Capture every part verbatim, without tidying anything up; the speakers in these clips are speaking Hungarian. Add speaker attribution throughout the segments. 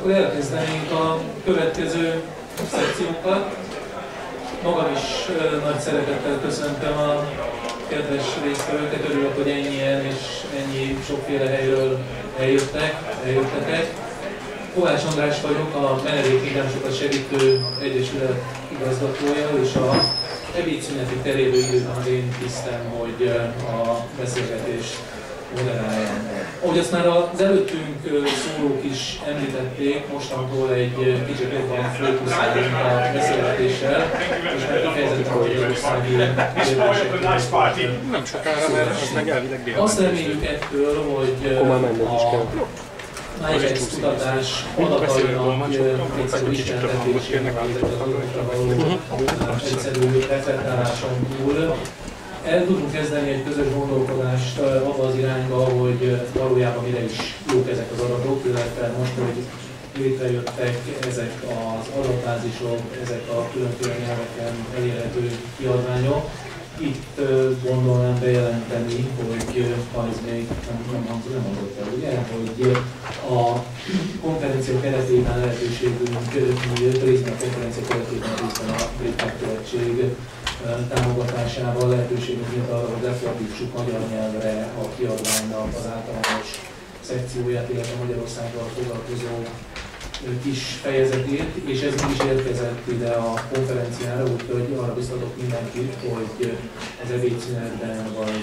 Speaker 1: akkor elkezdenénk a következő szekciókat. Magam is nagy szeretettel köszöntöm a kedves résztvevőket, örülök, hogy ennyien és ennyi sokféle helyről eljöttek, eljöttetek. Kovács András vagyok, a Menedékmigránsok Segítő Egyesület igazgatója, és a ebédszüneti terélő időben az én tisztem, hogy a beszélgetést moderáljam. Ahogy azt már az előttünk szólók is említették, mostantól egy kicsit jobban fókuszálunk a beszélgetéssel, és már kifejezetten a magyarországi kérdések.
Speaker 2: Nem sokára, mert az meg elvileg délben.
Speaker 1: Azt reméljük ettől, hogy a MyVex kutatás adatainak egyszerű ismertetésének az adatokra való egyszerű reflektáláson túl el tudunk kezdeni egy közös gondolkodást abba az irányba, hogy valójában mire is jók ezek az adatok, illetve most, hogy létrejöttek ezek az adatbázisok, ezek a különféle nyelveken elérhető kiadványok. Itt gondolnám bejelenteni, hogy ha ez még nem hangzott, nem hangzott el, ugye, hogy a konferencia keretében lehetőségünk, részben a konferencia keretében részben a Brit Nagykövetség támogatásával lehetőségünk nyílt arra, hogy lefordítsuk magyar nyelvre a kiadványnak az általános szekcióját, illetve Magyarországgal foglalkozó kis fejezetét, és ez így is érkezett ide a konferenciára, úgyhogy arra biztatok mindenkit, hogy az ebédszünetben vagy,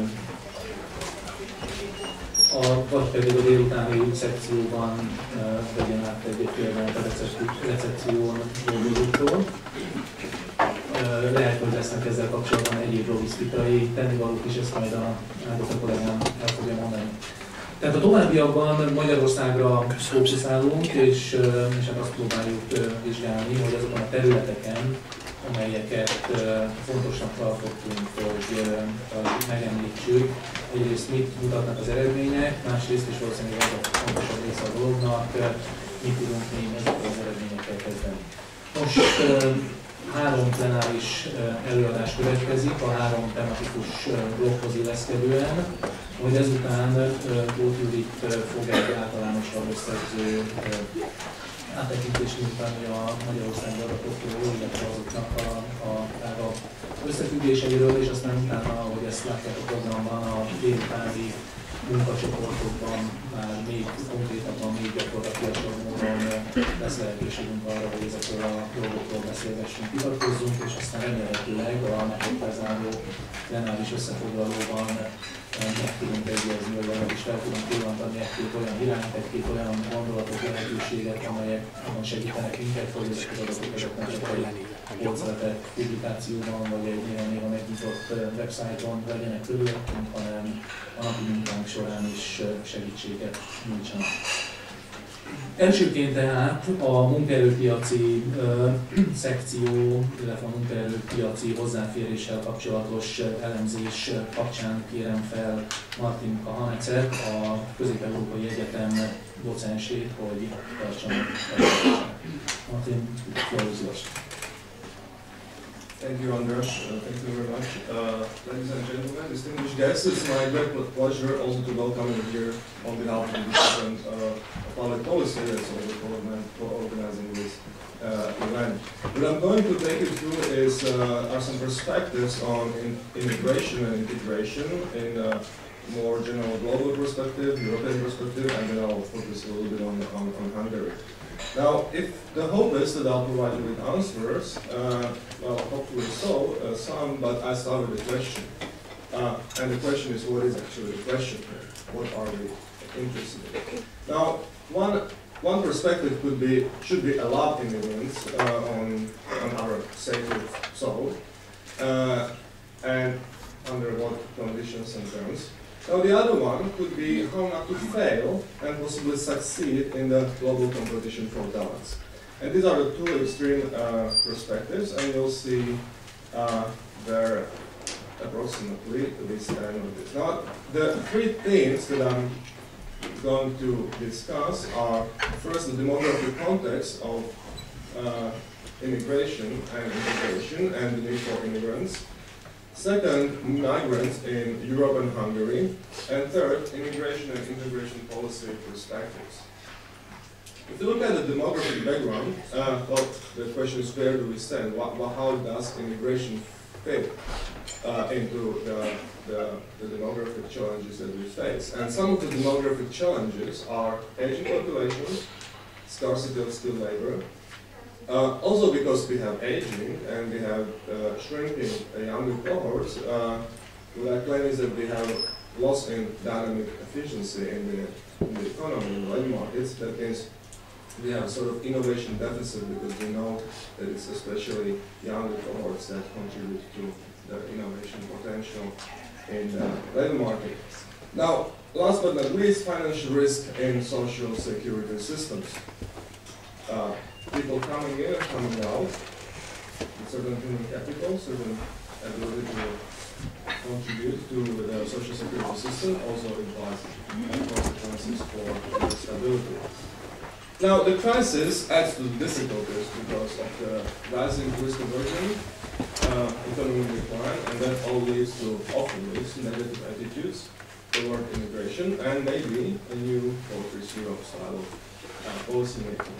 Speaker 1: a, vagy pedig a délutáni szekcióban vegyen át egy példányt a recepción dolgozóktól. Lehet, hogy lesznek ezzel kapcsolatban egyéb logisztikai tennivalók is, ezt majd a Áldott kollégám el fogja mondani. Tehát a továbbiakban Magyarországra fókuszálunk, és, és azt próbáljuk vizsgálni, hogy azokon a területeken, amelyeket fontosnak tartottunk, hogy megemlítsük, egyrészt mit mutatnak az eredmények, másrészt is valószínűleg az a fontosabb része a dolognak, mit tudunk még ezekkel az eredményekkel kezdeni. Most három plenáris előadás következik, a három tematikus blokkhoz illeszkedően, hogy ezután Tóth Judit fog egy általánosabb összegző áttekintést nyújtani a Magyarországi adatokról, illetve azoknak a, a, a összefüggéseiről, és aztán utána, ahogy ezt látják a programban, a délutáni munkacsoportokban már még konkrétabban, még gyakorlatilag módon lesz lehetőségünk arra, hogy ezekről a dolgokról beszélgessünk, vitatkozzunk, és aztán remélhetőleg a napokra záró plenáris összefoglalóban meg tudunk egyezni, vagy legalábbis fel tudunk pillantani egy-két olyan irányt, egy-két olyan gondolatot, lehetőséget, amelyek abban segítenek minket, hogy ezek az adatok ezek nem csak egy polceletek publikációban, vagy egy néha-néha megnyitott websájton legyenek körülöttünk, hanem a napi munkánk során is segítséget nyújtsanak. Elsőként tehát a munkaerőpiaci uh, szekció, illetve a munkaerőpiaci hozzáféréssel kapcsolatos elemzés kapcsán kérem fel Martin Kahanecet, a Közép-Európai Egyetem docensét, hogy tartsanak. Martin, floor is yours.
Speaker 3: Thank you, Andras. Uh, thank you very much. Uh, ladies and gentlemen, distinguished guests, it's my great pleasure also to welcome you here on behalf of the different uh, public policy areas of the government for organizing this uh, event. What I'm going to take you through is uh, are some perspectives on in immigration and integration in a more general global perspective, European perspective, and then I'll focus a little bit on, on, on Hungary. Now, if the hope is that I'll provide you with answers, uh, well, hopefully so, uh, some, but I start with a question. Uh, and the question is, what is actually the question here? What are we interested in? Now, one, one perspective could be, should be allow immigrants uh, on, on our sacred soil, uh, and under what conditions and terms. Now the other one could be how not to fail and possibly succeed in the global competition for talents. And these are the two extreme uh, perspectives, and you'll see uh, where approximately we stand on this. Now the three themes that I'm going to discuss are first the demographic context of uh, immigration and integration and the need for immigrants. Second, migrants in Europe and Hungary. And third, immigration and integration policy perspectives. If you look at the demographic background, uh, well, the question is where do we stand? What, what, how does immigration fit uh, into the, the, the demographic challenges that we face? And some of the demographic challenges are aging population, scarcity of skilled labor. Uh, also because we have aging and we have uh, shrinking uh, younger cohorts, uh, what I claim is that we have loss in dynamic efficiency in the, in the economy, in the labor markets. That means we have a sort of innovation deficit because we know that it's especially younger cohorts that contribute to the innovation potential in the labor market. Now, last but not least, financial risk in social security systems. Uh, people coming in and coming out with certain human capital, certain ability to contribute to the social security system also implies consequences for stability. Now, the crisis adds to the difficulties because of the rising risk aversion, uh, economic decline, and that all leads to, often leads to negative attitudes toward immigration and maybe a new Fortress Europe style of uh, policy making.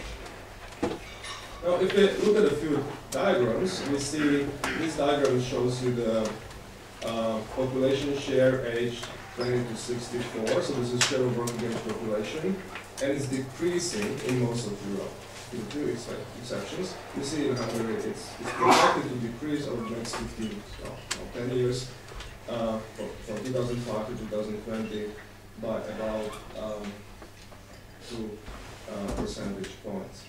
Speaker 3: Now, if we look at a few diagrams, we see this diagram shows you the uh, population share aged twenty to sixty-four, so this is share of working age population, and it's decreasing in most of Europe, with two ex exceptions. You see in Hungary it's, it's projected to decrease over the next fifteen, well, ten years, uh, from two thousand five to two thousand twenty by about um, two uh, percentage points.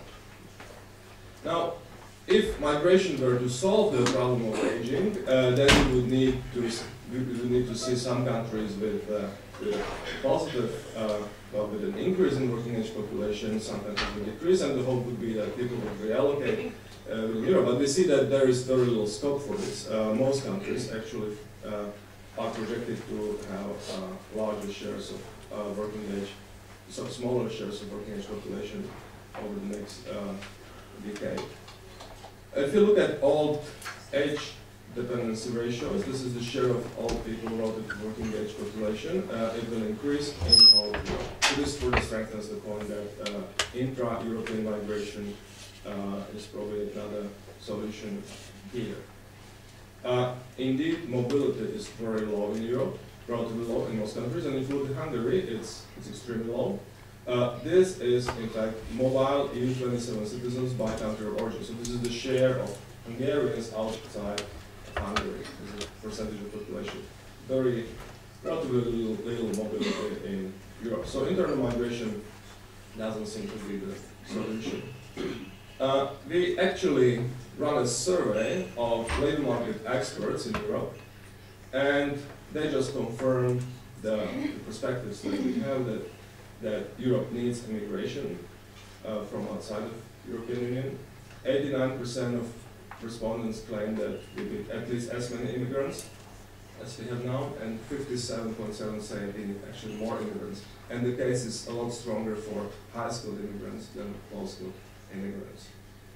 Speaker 3: Now, if migration were to solve the problem of aging, uh, then we would need to we would need to see some countries with, uh, with a positive, uh, well, with an increase in working age population, some countries with a decrease, and the hope would be that people would reallocate uh, in Europe. But we see that there is very little scope for this. Uh, most countries actually uh, are projected to have uh, larger shares of uh, working age, so smaller shares of working age population over the next uh, decade. If you look at old age dependency ratios, this is the share of old people relative to working age population. Uh, it will increase in whole Europe. So this further strengthens the point that uh, intra-European migration uh, is probably another solution here. Uh, indeed, mobility is very low in Europe, relatively low in most countries, and if you look at Hungary, it's, it's extremely low. Uh, this is, in fact, mobile E U twenty-seven citizens by country of origin. So this is the share of Hungarians outside of Hungary. This is a percentage of population. Very, relatively little, little mobility in Europe. So internal migration doesn't seem to be the solution. Uh, we actually run a survey of labor market experts in Europe, and they just confirm the, the perspectives that we have that that Europe needs immigration uh, from outside of the European Union. eighty-nine percent of respondents claim that we need at least as many immigrants as we have now, and fifty-seven point seven say we need actually more immigrants. And the case is a lot stronger for high-skilled immigrants than low-skilled immigrants.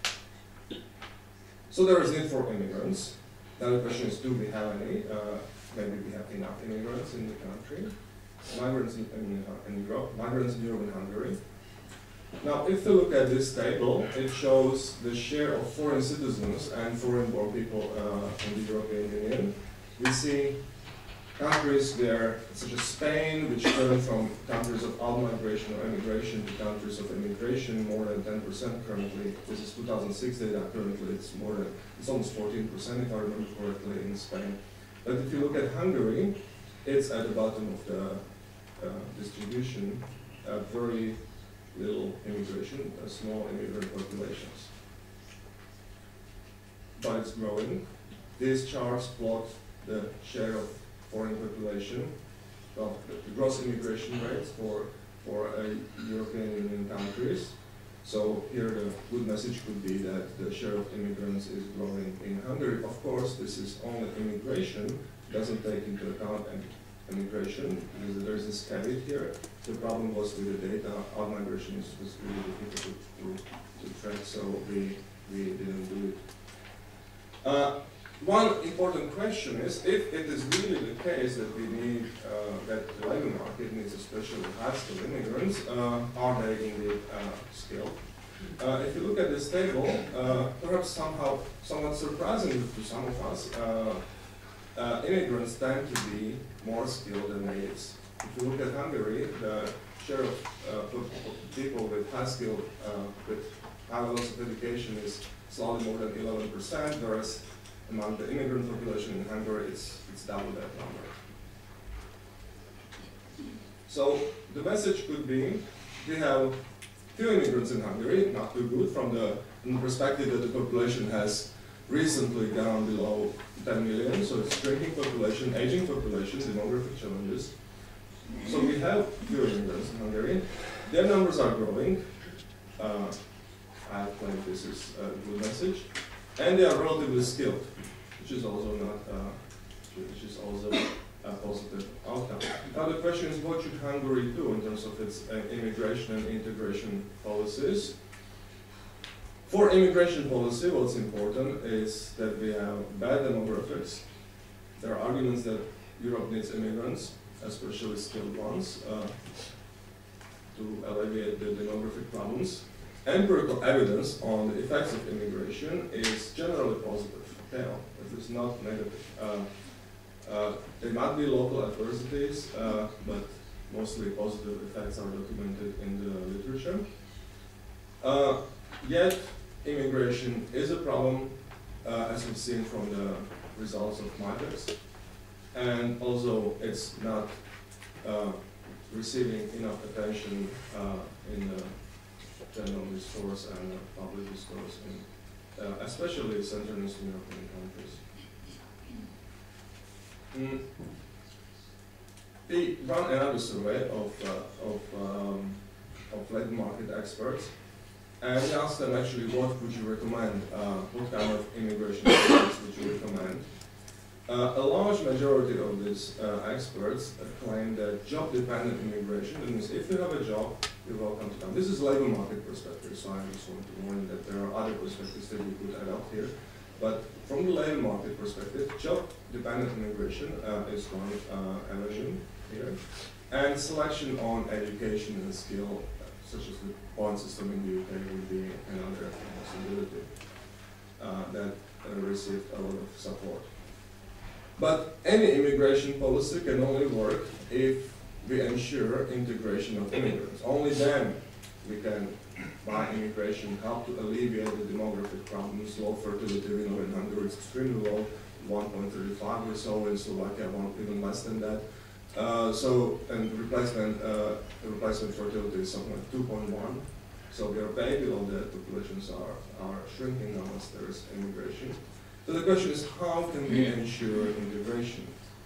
Speaker 3: So there is need for immigrants. Now the question is, do we have any? Uh, maybe we have enough immigrants in the country. Migrants in, in, in Europe, migrants in Europe and Hungary. Now, if you look at this table, it shows the share of foreign citizens and foreign-born people uh, in the European Union. We see countries there, such as Spain, which turned from countries of out-migration or immigration to countries of immigration, more than ten percent currently. This is two thousand six data. Currently, it's more than, it's almost fourteen percent if I remember correctly in Spain. But if you look at Hungary, it's at the bottom of the uh, distribution, uh, very little immigration, uh, small immigrant populations. But it's growing. These charts plot the share of foreign population, well, the gross immigration rates for, for uh, European Union countries. So here the good message could be that the share of immigrants is growing in Hungary. Of course, this is only immigration, doesn't take into account immigration, because there's this caveat here. The problem was with the data, our migration was really difficult to, to track, so we, we didn't do it. Uh, one important question is, if it is really the case that we need, uh, that the labor market needs especially high-skilled immigrants, uh, are they indeed uh, skilled? Uh, if you look at this table, uh, perhaps somehow, somewhat surprising to some of us, uh, uh, immigrants tend to be more skilled than natives. If you look at Hungary, the share of uh, people with high skill, uh, with high levels of education is slightly more than eleven percent, whereas among the immigrant population in Hungary, it's, it's double that number. So the message could be, we have few immigrants in Hungary, not too good from the, from the perspective that the population has recently gone below ten million, so it's shrinking population, aging population, demographic challenges. So we have few immigrants in Hungary. Their numbers are growing. Uh, I claim this is a good message. And they are relatively skilled, which is also not, uh, which is also a positive outcome. Now the question is, what should Hungary do in terms of its uh, immigration and integration policies? For immigration policy, what's important is that we have bad demographics. There are arguments that Europe needs immigrants, especially skilled ones, uh, to alleviate the demographic problems. Empirical evidence on the effects of immigration is generally positive. Okay, it is not negative. Uh, uh, there might be local adversities, uh, but mostly positive effects are documented in the literature. Uh, yet, immigration is a problem, uh, as we've seen from the results of MIPEX, and also it's not uh, receiving enough attention uh, in the general discourse and uh, public discourse, in, uh, especially Central and Eastern European countries. Mm. We run another survey of, uh, of, um, of labor market experts, and we asked them actually what would you recommend, uh, what kind of immigration policies would you recommend. Uh, a large majority of these uh, experts uh, claim that job-dependent immigration, that means if you have a job, you're welcome to come. This is labor market perspective, so I just want to warn you that there are other perspectives that you could add up here. But from the labor market perspective, job-dependent immigration uh, is one uh, avenue here, and selection on education and skill, uh, such as the point system in the U K, would be another possibility uh, that uh, received a lot of support. But any immigration policy can only work if we ensure integration of immigrants. Only then we can, by immigration, help to alleviate the demographic problems. Low fertility, we know in Hungary it's extremely low, one point three five or so, in Slovakia one, even less than that. Uh, so, and replacement, uh, replacement fertility is something like two point one. So we are way below that. Populations are, are shrinking unless there is immigration. So the question is, how can we ensure integration?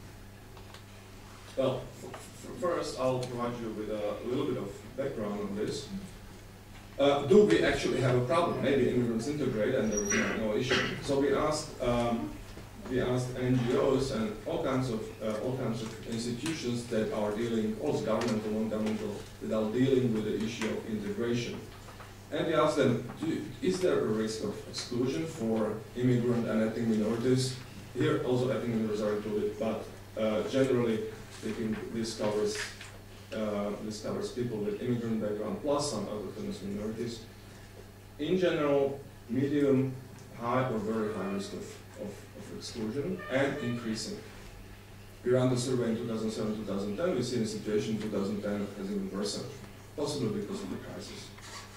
Speaker 3: Well, first I'll provide you with a little bit of background on this. Uh, do we actually have a problem? Maybe immigrants integrate and there is no, no issue. So we asked, um, we asked N G Os and all kinds of uh, all kinds of institutions that are dealing, also governmental, non-governmental, that are dealing with the issue of integration. And we asked them, do, is there a risk of exclusion for immigrant and ethnic minorities? Here also ethnic minorities are included, but uh, generally speaking, this covers, uh, this covers people with immigrant background plus some autochthonous minorities. In general, medium, high or very high risk of, of, of exclusion and increasing. We ran the survey in two thousand seven, two thousand ten, we see the situation in two thousand ten has even worsened, possibly because of the crisis.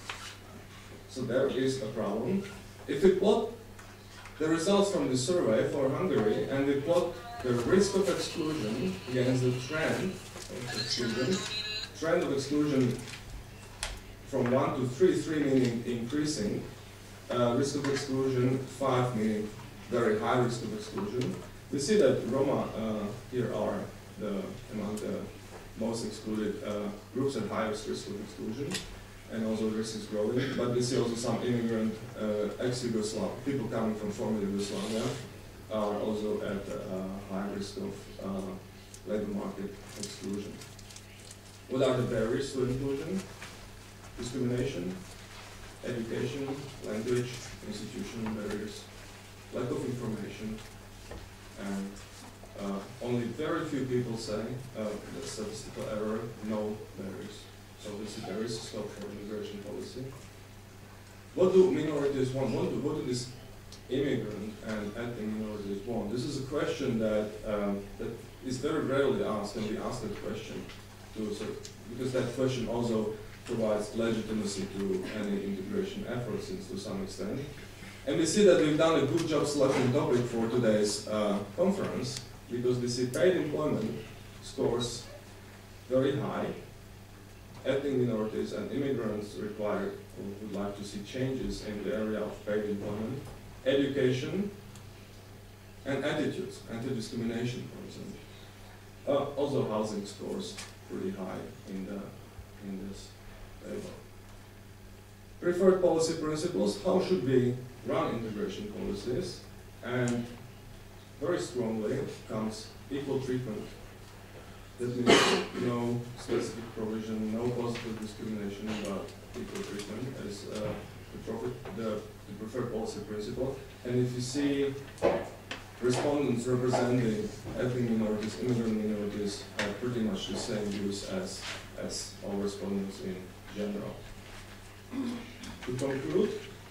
Speaker 3: So there is a problem. If we plot the results from the survey for Hungary and we plot the risk of exclusion against the trend of exclusion, trend of exclusion from one to three, three meaning increasing, uh, risk of exclusion five meaning very high risk of exclusion, we see that Roma uh, here are the, among the most excluded uh, groups at highest risk of exclusion. And also the risk is growing, but we see also some immigrant uh, ex-Yugoslav, people coming from former Yugoslavia, are also at uh, high risk of uh, labor market exclusion. What are the barriers to inclusion? Discrimination, education, language, institutional barriers, lack of information, and uh, only very few people say uh, the statistical error, no, there is. So this, there is a scope for immigration policy. What do minorities want? What do, what do these immigrant and ethnic minorities want? This is a question that, um, that is very rarely asked, and we ask that question to, so, because that question also provides legitimacy to any integration efforts to some extent. And we see that we've done a good job selecting topic for today's uh, conference, because we see paid employment scores very high. Ethnic minorities and immigrants require, or would like to see changes in the area of paid employment, education, and attitudes, anti-discrimination, for example. Uh, also housing scores pretty high in, the, in this table. Preferred policy principles, how should we run integration policies? And very strongly comes equal treatment. That means no specific provision, no positive discrimination, but equal treatment as uh, the, profit, the, the preferred policy principle. And if you see respondents representing ethnic minorities, immigrant minorities have pretty much the same views as, as all respondents in general. To conclude,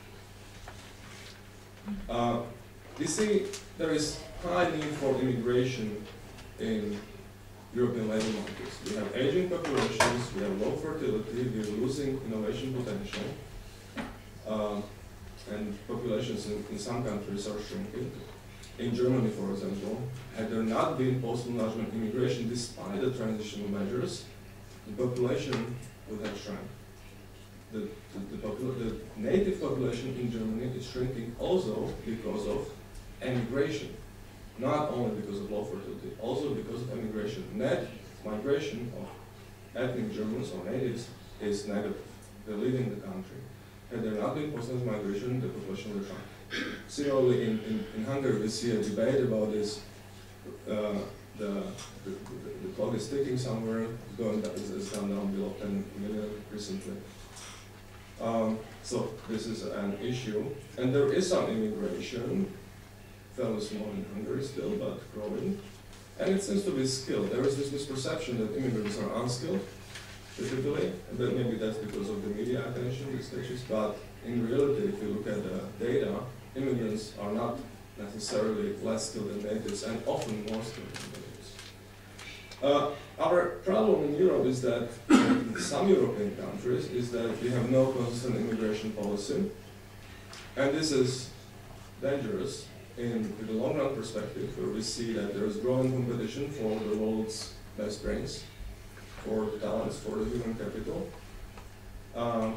Speaker 3: uh, we see there is high need for immigration in European labor markets. We have aging populations, we have low fertility, we are losing innovation potential, uh, and populations in, in some countries are shrinking. In Germany, for example, had there not been post-enlargement immigration despite the transitional measures, the population would have shrunk. The, the, the, popula the native population in Germany is shrinking also because of emigration. Not only because of low fertility, also because of emigration. Net migration of ethnic Germans or natives is negative. They're leaving the country. Had there not been post-natal migration, the population will shrink. Similarly, in, in, in Hungary, we see a debate about this. Uh, the, the, the, the clock is ticking somewhere, it's going down, it's gone down below ten million recently. Um, so this is an issue. And there is some immigration, fairly small in Hungary still, but growing. And it seems to be skilled. There is this misperception that immigrants are unskilled, typically, and then maybe that's because of the media attention, these issues, but in reality, if you look at the data, immigrants are not necessarily less skilled than natives, and often more skilled than natives. Uh, our problem in Europe is that, in some European countries, is that we have no consistent immigration policy, and this is dangerous in the long run perspective, where we see that there is growing competition for the world's best brains, for the talents, for the human capital. Um,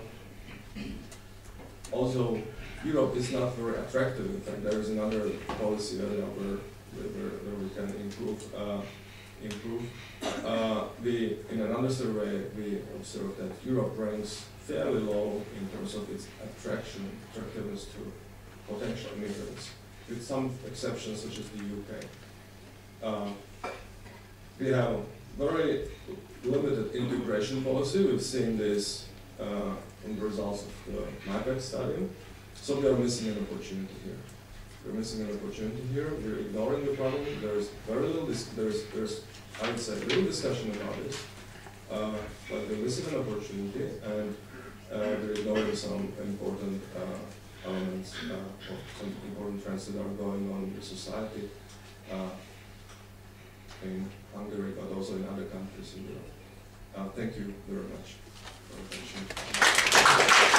Speaker 3: also, Europe is not very attractive. In fact, there is another policy area where, where, where we can improve. Uh, improve. Uh, we, in another survey, we observed that Europe ranks fairly low in terms of its attraction, attractiveness to potential immigrants, with some exceptions such as the U K. Uh, we have very limited integration policy. We've seen this uh, in the results of the MIPEC study. So we are missing an opportunity here. We're missing an opportunity here. We're ignoring the problem. There's very little, dis there's, there's, I would say, little discussion about this. Uh, but we're missing an opportunity, and uh, we're ignoring some important uh, elements, uh, or some important trends that are going on in the society uh, in Hungary, but also in other countries in Europe. Uh, thank you very much for your attention.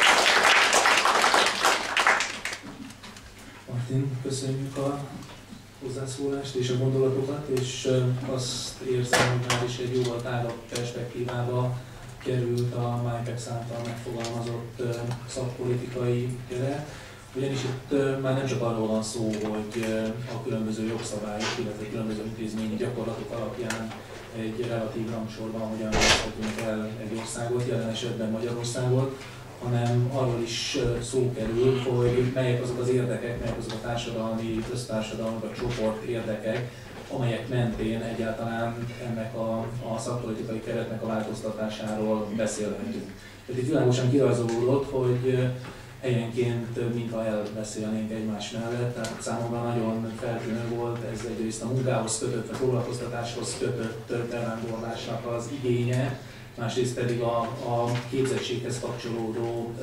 Speaker 1: Martin, köszönjük a hozzászólást és a gondolatokat, és azt érzem, hogy már is egy jóval tágabb perspektívába került a MIPEC által megfogalmazott szakpolitikai keret, ugyanis itt már nem csak arról van szó, hogy a különböző jogszabályok, illetve különböző intézményi gyakorlatok alapján egy relatív rangsorban hogyan vezethetünk el egy országot, jelen esetben Magyarországot, hanem arról is szó kerül, hogy melyek azok az érdekek, melyek azok a társadalmi, köztársadalmi vagy csoport érdekek, amelyek mentén egyáltalán ennek a, a szakpolitikai keretnek a változtatásáról beszélhetünk. Tehát itt világosan kirajzolódott, hogy helyenként mintha elbeszélnénk egymás mellett, tehát számomra nagyon feltűnő volt ez egyrészt a munkához kötött, a foglalkoztatáshoz kötött bevándorlásnak az igénye, másrészt pedig a, a képzettséghez kapcsolódó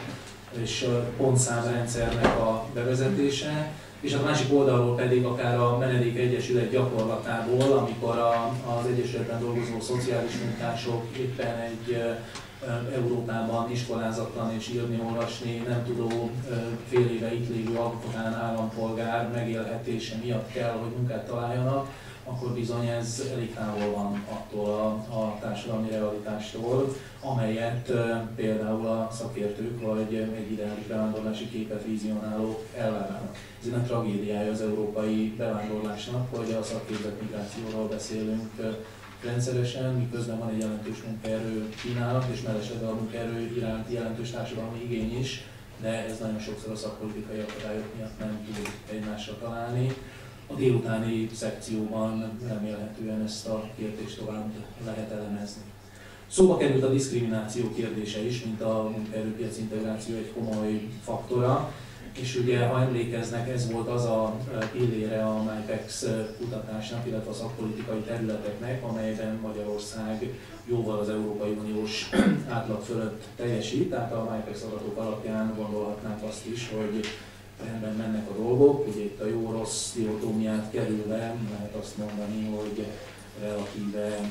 Speaker 1: és pontszámrendszernek a bevezetése, és a másik oldalról pedig akár a Menedék Egyesület gyakorlatából, amikor a, az Egyesületben dolgozó szociális munkások éppen egy Európában iskolázatlan és írni-olvasni nem tudó fél éve itt lévő afgán állampolgár megélhetése miatt kell, hogy munkát találjanak, akkor bizony ez elég távol van attól a, a társadalmi realitástól, amelyet például a szakértők vagy egy ideális bevándorlási képet vizionálók elvárnak. Ez egy tragédiája az európai bevándorlásnak, hogy a szakképzett migrációról beszélünk rendszeresen, miközben van egy jelentős munkaerő kínálat, és mellesleg a munkaerő iránt jelentős társadalmi igény is, de ez nagyon sokszor a szakpolitikai akadályok miatt nem tud egymásra találni. A délutáni szekcióban remélhetően ezt a kérdést tovább lehet elemezni. Szóba került a diszkrimináció kérdése is, mint a munkaerőpiaci integráció egy komoly faktora, és ugye, ha emlékeznek, ez volt az a pillére a MyPEX kutatásnak, illetve a szakpolitikai területeknek, amelyben Magyarország jóval az Európai Uniós átlag fölött teljesít, tehát a MyPEX adatok alapján gondolhatnánk azt is, hogy rendben mennek a dolgok, ugye itt a jó-rossz dihotómiát kerülve lehet azt mondani, hogy relatíve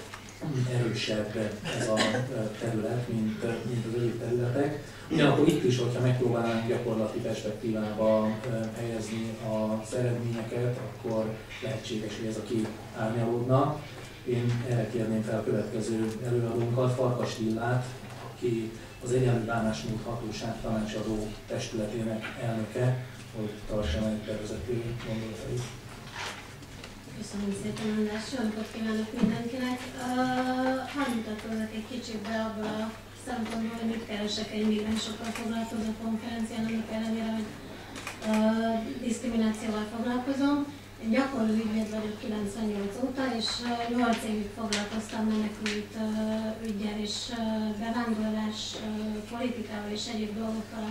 Speaker 1: erősebb ez a terület, mint, mint az egyéb területek. Ugyanakkor itt is, hogyha megpróbálnánk gyakorlati perspektívába helyezni az eredményeket, akkor lehetséges, hogy ez a kép árnyalódna. Én erre kérném fel a következő előadónkat, Farkas Lillát, aki az Egyenlő Bánásmód Hatóság tanácsadó testületének elnöke, hogy tartsa meg bevezető gondolatait.
Speaker 4: Köszönöm szépen, András, jó napot kívánok mindenkinek! Uh, hadd mutatkozok egy kicsit be abból a szempontból, hogy mit keresek egy migránsokkal foglalkozó konferencián, annak ellenére, hogy uh, diszkriminációval foglalkozom. Én gyakorló ügyvéd vagyok kilencvennyolc óta, és nyolc évig foglalkoztam menekült uh, üggyel és uh, bevándorlás uh, politikával és egyéb dolgokkal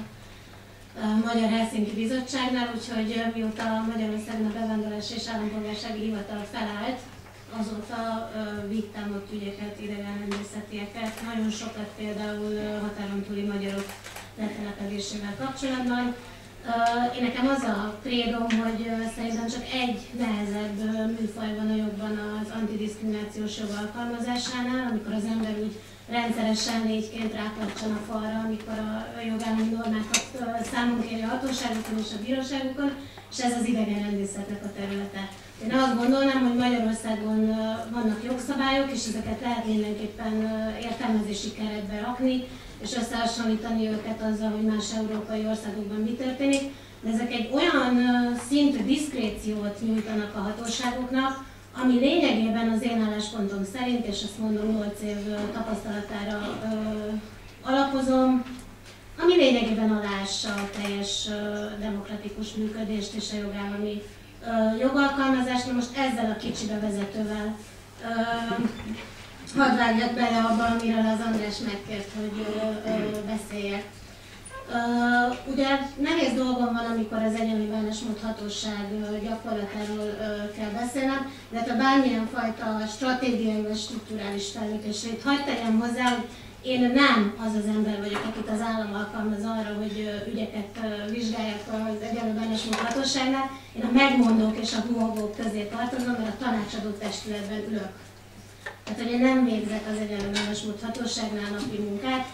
Speaker 4: a Magyar Helsinki Bizottságnál, úgyhogy mióta Magyarországon a Bevándorlás és Állampolgársági Hivatal felállt, azóta uh, vittem ott ügyeket, idegenrendészetieket, nagyon sokat például uh, határon túli magyarok letelepedésével kapcsolatban. Uh, én nekem az a krédom, hogy uh, szerintem csak egy nehezebb uh, műfaj van a jogban az antidiszkriminációs jog alkalmazásánál, amikor az ember úgy rendszeresen légyként rákapcsan a falra, amikor a jogállami normákat uh, számon kéri a hatóságokon és a bíróságokon, és ez az idegenrendészetnek a területe. Én azt gondolnám, hogy Magyarországon uh, vannak jogszabályok, és ezeket lehet mindenképpen uh, értelmezési keretbe rakni, és összehasonlítani őket azzal, hogy más európai országokban mi történik. De ezek egy olyan uh, szintű diszkréciót nyújtanak a hatóságoknak, ami lényegében az én álláspontom szerint, és ezt mondom nyolc év uh, tapasztalatára uh, alapozom, ami lényegében aláássa a teljes uh, demokratikus működést és a jogállami uh, jogalkalmazást. Na most ezzel a kicsi bevezetővel uh, hadd vágjak bele abba, amiről az András megkért, hogy ö, ö, beszéljek. Ö, ugye nehéz dolgom van, amikor az Egyenlő Bánásmód Hatóság gyakorlatáról ö, kell beszélnem, de hát a bármilyen fajta stratégiai vagy strukturális fellépésre itt hagyd tegyem hozzá, hogy én nem az az ember vagyok, akit az állam alkalmaz arra, hogy ö, ügyeket ö, vizsgáljak az Egyenlő Bánásmód Hatóságnál. Én a megmondók és a humogók közé tartozom, mert a tanácsadó testületben ülök. Tehát, hogy én nem végzek az Egyenlő Bánásmód Hatóságnál napi munkát,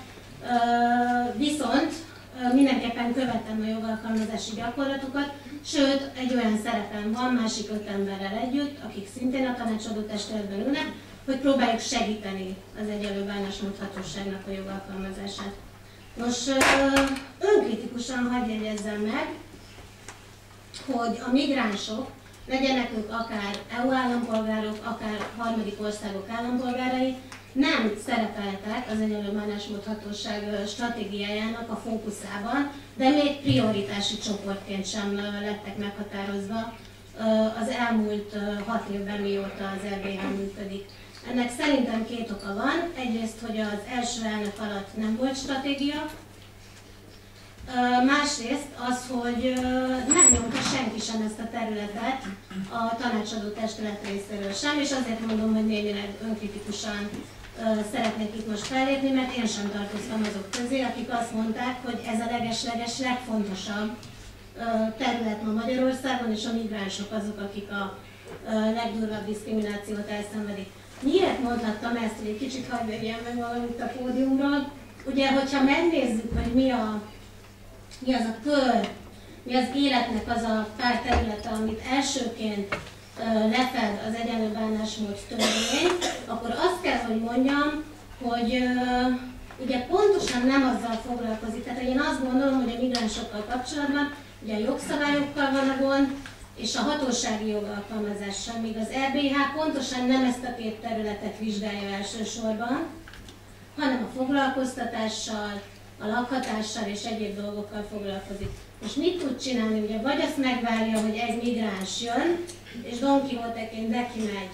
Speaker 4: viszont mindenképpen követem a jogalkalmazási gyakorlatokat, sőt, egy olyan szerepem van másik öt emberrel együtt, akik szintén a tanácsadó testületben ülnek, hogy próbáljuk segíteni az Egyenlő Bánásmód Hatóságnak a jogalkalmazását. Nos, önkritikusan hadd jegyezzem meg, hogy a migránsok, legyenek ők akár é u állampolgárok, akár harmadik országok állampolgárai, nem szerepeltek az Egyenlő Bánásmód Hatóság stratégiájának a fókuszában, de még prioritási csoportként sem lettek meghatározva az elmúlt hat évben, mióta az er bé há működik. Ennek szerintem két oka van. Egyrészt, hogy az első elnök alatt nem volt stratégia, Másrészt az, hogy nem nyomta senki sem ezt a területet a tanácsadó testület részéről sem, és azért mondom, hogy némileg önkritikusan szeretnék itt most fellépni, mert én sem tartoztam azok közé, akik azt mondták, hogy ez a leges-leges legfontosabb terület ma Magyarországon, és a migránsok azok, akik a legdurvább diszkriminációt elszenvedik. Miért mondhattam ezt, hogy egy kicsit hagyj vegyem meg valamit a pódiumról? Ugye, hogyha megnézzük, hogy mi, a, mi az a kör, mi az életnek az a pár területe, amit elsőként lefed az egyenlő bánásmód törvény, akkor azt kell, hogy mondjam, hogy uh, ugye pontosan nem azzal foglalkozik. Tehát én azt gondolom, hogy a migránsokkal kapcsolatban ugye a jogszabályokkal van a gond, és a hatósági jogalkalmazással, míg az é bé há pontosan nem ezt a két területet vizsgálja elsősorban, hanem a foglalkoztatással, a lakhatással és egyéb dolgokkal foglalkozik. Most mit tud csinálni? Ugye vagy azt megvárja, hogy egy migráns jön, és Don Quixote-ként neki megy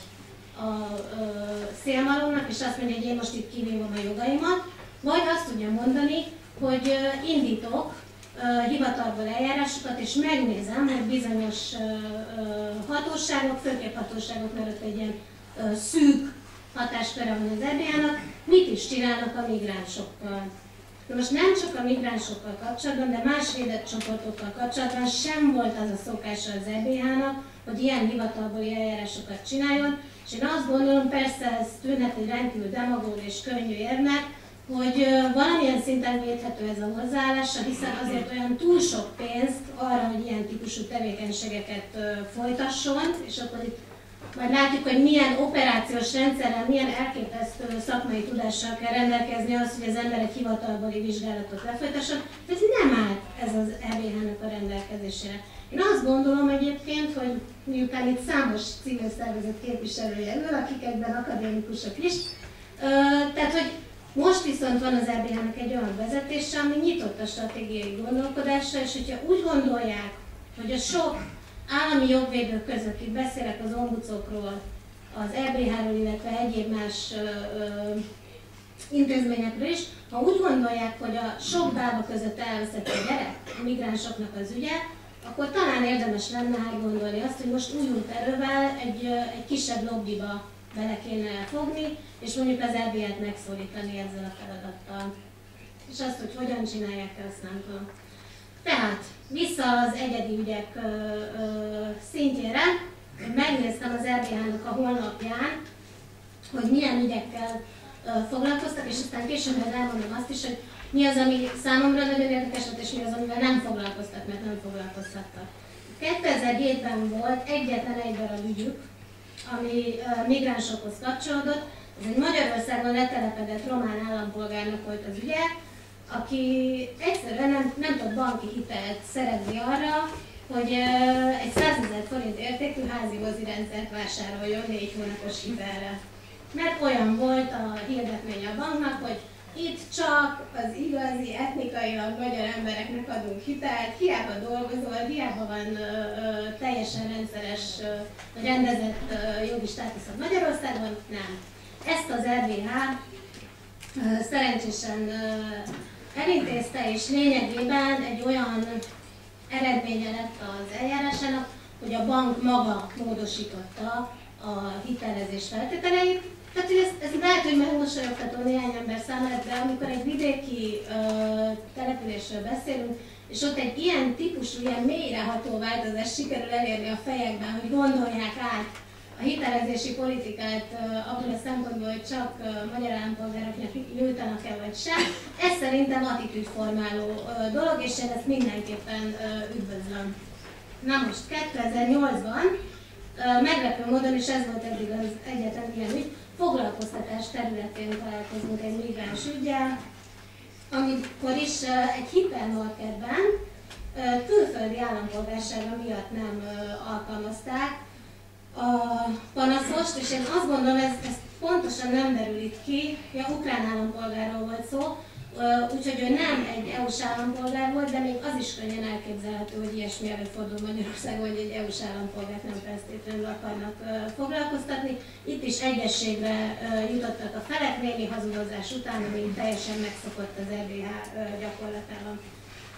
Speaker 4: a ö, szélmalomnak, és azt mondja, hogy én most itt kivívom a jogaimat, vagy azt tudja mondani, hogy ö, indítok ö, hivatalból eljárásokat, és megnézem, hogy bizonyos ö, ö, hatóságok, főképp hatóságok, mert ott egy ilyen ö, szűk hatásköre van az é bé há-nak, mit is csinálnak a migránsokkal. De most nem csak a migránsokkal kapcsolatban, de más védett csoportokkal kapcsolatban sem volt az a szokása az é bé há-nak, hogy ilyen hivatalbeli eljárásokat csináljon, és én azt gondolom, persze ez tűnhet egy rendkívül demagóg és könnyű érnek, hogy valamilyen szinten védhető ez a hozzáállása, hiszen azért olyan túl sok pénzt arra, hogy ilyen típusú tevékenységeket folytasson, és akkor itt majd látjuk, hogy milyen operációs rendszerrel, milyen elképesztő szakmai tudással kell rendelkezni az, hogy az ember egy hivatalbeli vizsgálatot lefolytasson. Ez nem állt ez az é bé há-nak a rendelkezésére. Én azt gondolom egyébként, hogy miután itt számos civil szervezet képviselője ül, akik egyben akadémikusok is, tehát hogy most viszont van az é bé há-nak egy olyan vezetése, ami nyitott a stratégiai gondolkodásra, és hogyha úgy gondolják, hogy a sok állami jogvédők között, itt beszélek az ombudsokról, az é bé há-ról, illetve egyéb más ö, ö, intézményekről is, ha úgy gondolják, hogy a sok bába között elveszett a gyerek, a migránsoknak az ügye, akkor talán érdemes lenne átgondolni azt, hogy most újult erővel egy, egy kisebb lobbiba bele kéne fogni, és mondjuk az é bé há-t megszólítani ezzel a feladattal. És azt, hogy hogyan csinálják, azt nem tudom. Tehát, vissza az egyedi ügyek ö, ö, szintjére, megnéztem az é bé há-nak a honlapján, hogy milyen ügyekkel ö, foglalkoztak, és aztán később elmondom azt is, hogy mi az, ami számomra nagyon érdekes volt, és mi az, amivel nem foglalkoztak, mert nem foglalkoztattak. kétezer-hétben volt egyetlen egy darab ügyük, ami ö, migránsokhoz kapcsolódott. Ez egy Magyarországon letelepedett román állampolgárnak volt az ügye, aki egyszerűen nem, nem tud banki hitelt szerezni arra, hogy uh, egy százezer forint értékű házihozi rendszert vásároljon négy hónapos hitelre. Mert olyan volt a hirdetmény a banknak, hogy itt csak az igazi, etnikailag magyar embereknek adunk hitelt, hiába dolgozol, hiába van uh, uh, teljesen rendszeres, uh, rendezett uh, jogi státuszod Magyarországon, nem. Ezt az é bé há uh, szerencsésen uh, elintézte, és lényegében egy olyan eredménye lett az eljárásának, hogy a bank maga módosította a hitelezés feltételeit. Tehát, hogy ez, ez lehet, hogy megmosolyogtató néhány ember számára, de amikor egy vidéki ö, településről beszélünk, és ott egy ilyen típusú, ilyen mélyreható változást sikerül elérni a fejekben, hogy gondolják át a hitelezési politikát uh, abból a szempontból, hogy csak uh, magyar állampolgároknak nyújtanak-e vagy sem. Ez szerintem attitűdformáló uh, dolog, és én ezt mindenképpen uh, üdvözlöm. Na most kétezer-nyolcban uh, meglepő módon, és ez volt eddig az egyetlen ilyen ügy, foglalkoztatás területén találkozunk egy migráns üggyel, amikor is uh, egy hipermarketben uh, külföldi állampolgársága miatt nem uh, alkalmazták a panaszost, és én azt gondolom, ez, ez pontosan nem derül itt ki, hogy a ukrán állampolgárról volt szó, úgyhogy ő nem egy é u-s állampolgár volt, de még az is könnyen elképzelhető, hogy ilyesmi előfordul Magyarországon, hogy egy é u-s állampolgárt nem feltétlenül akarnak foglalkoztatni. Itt is egyességre jutottak a felek némi hazudozás után, ami teljesen megszokott az é bé há gyakorlatában.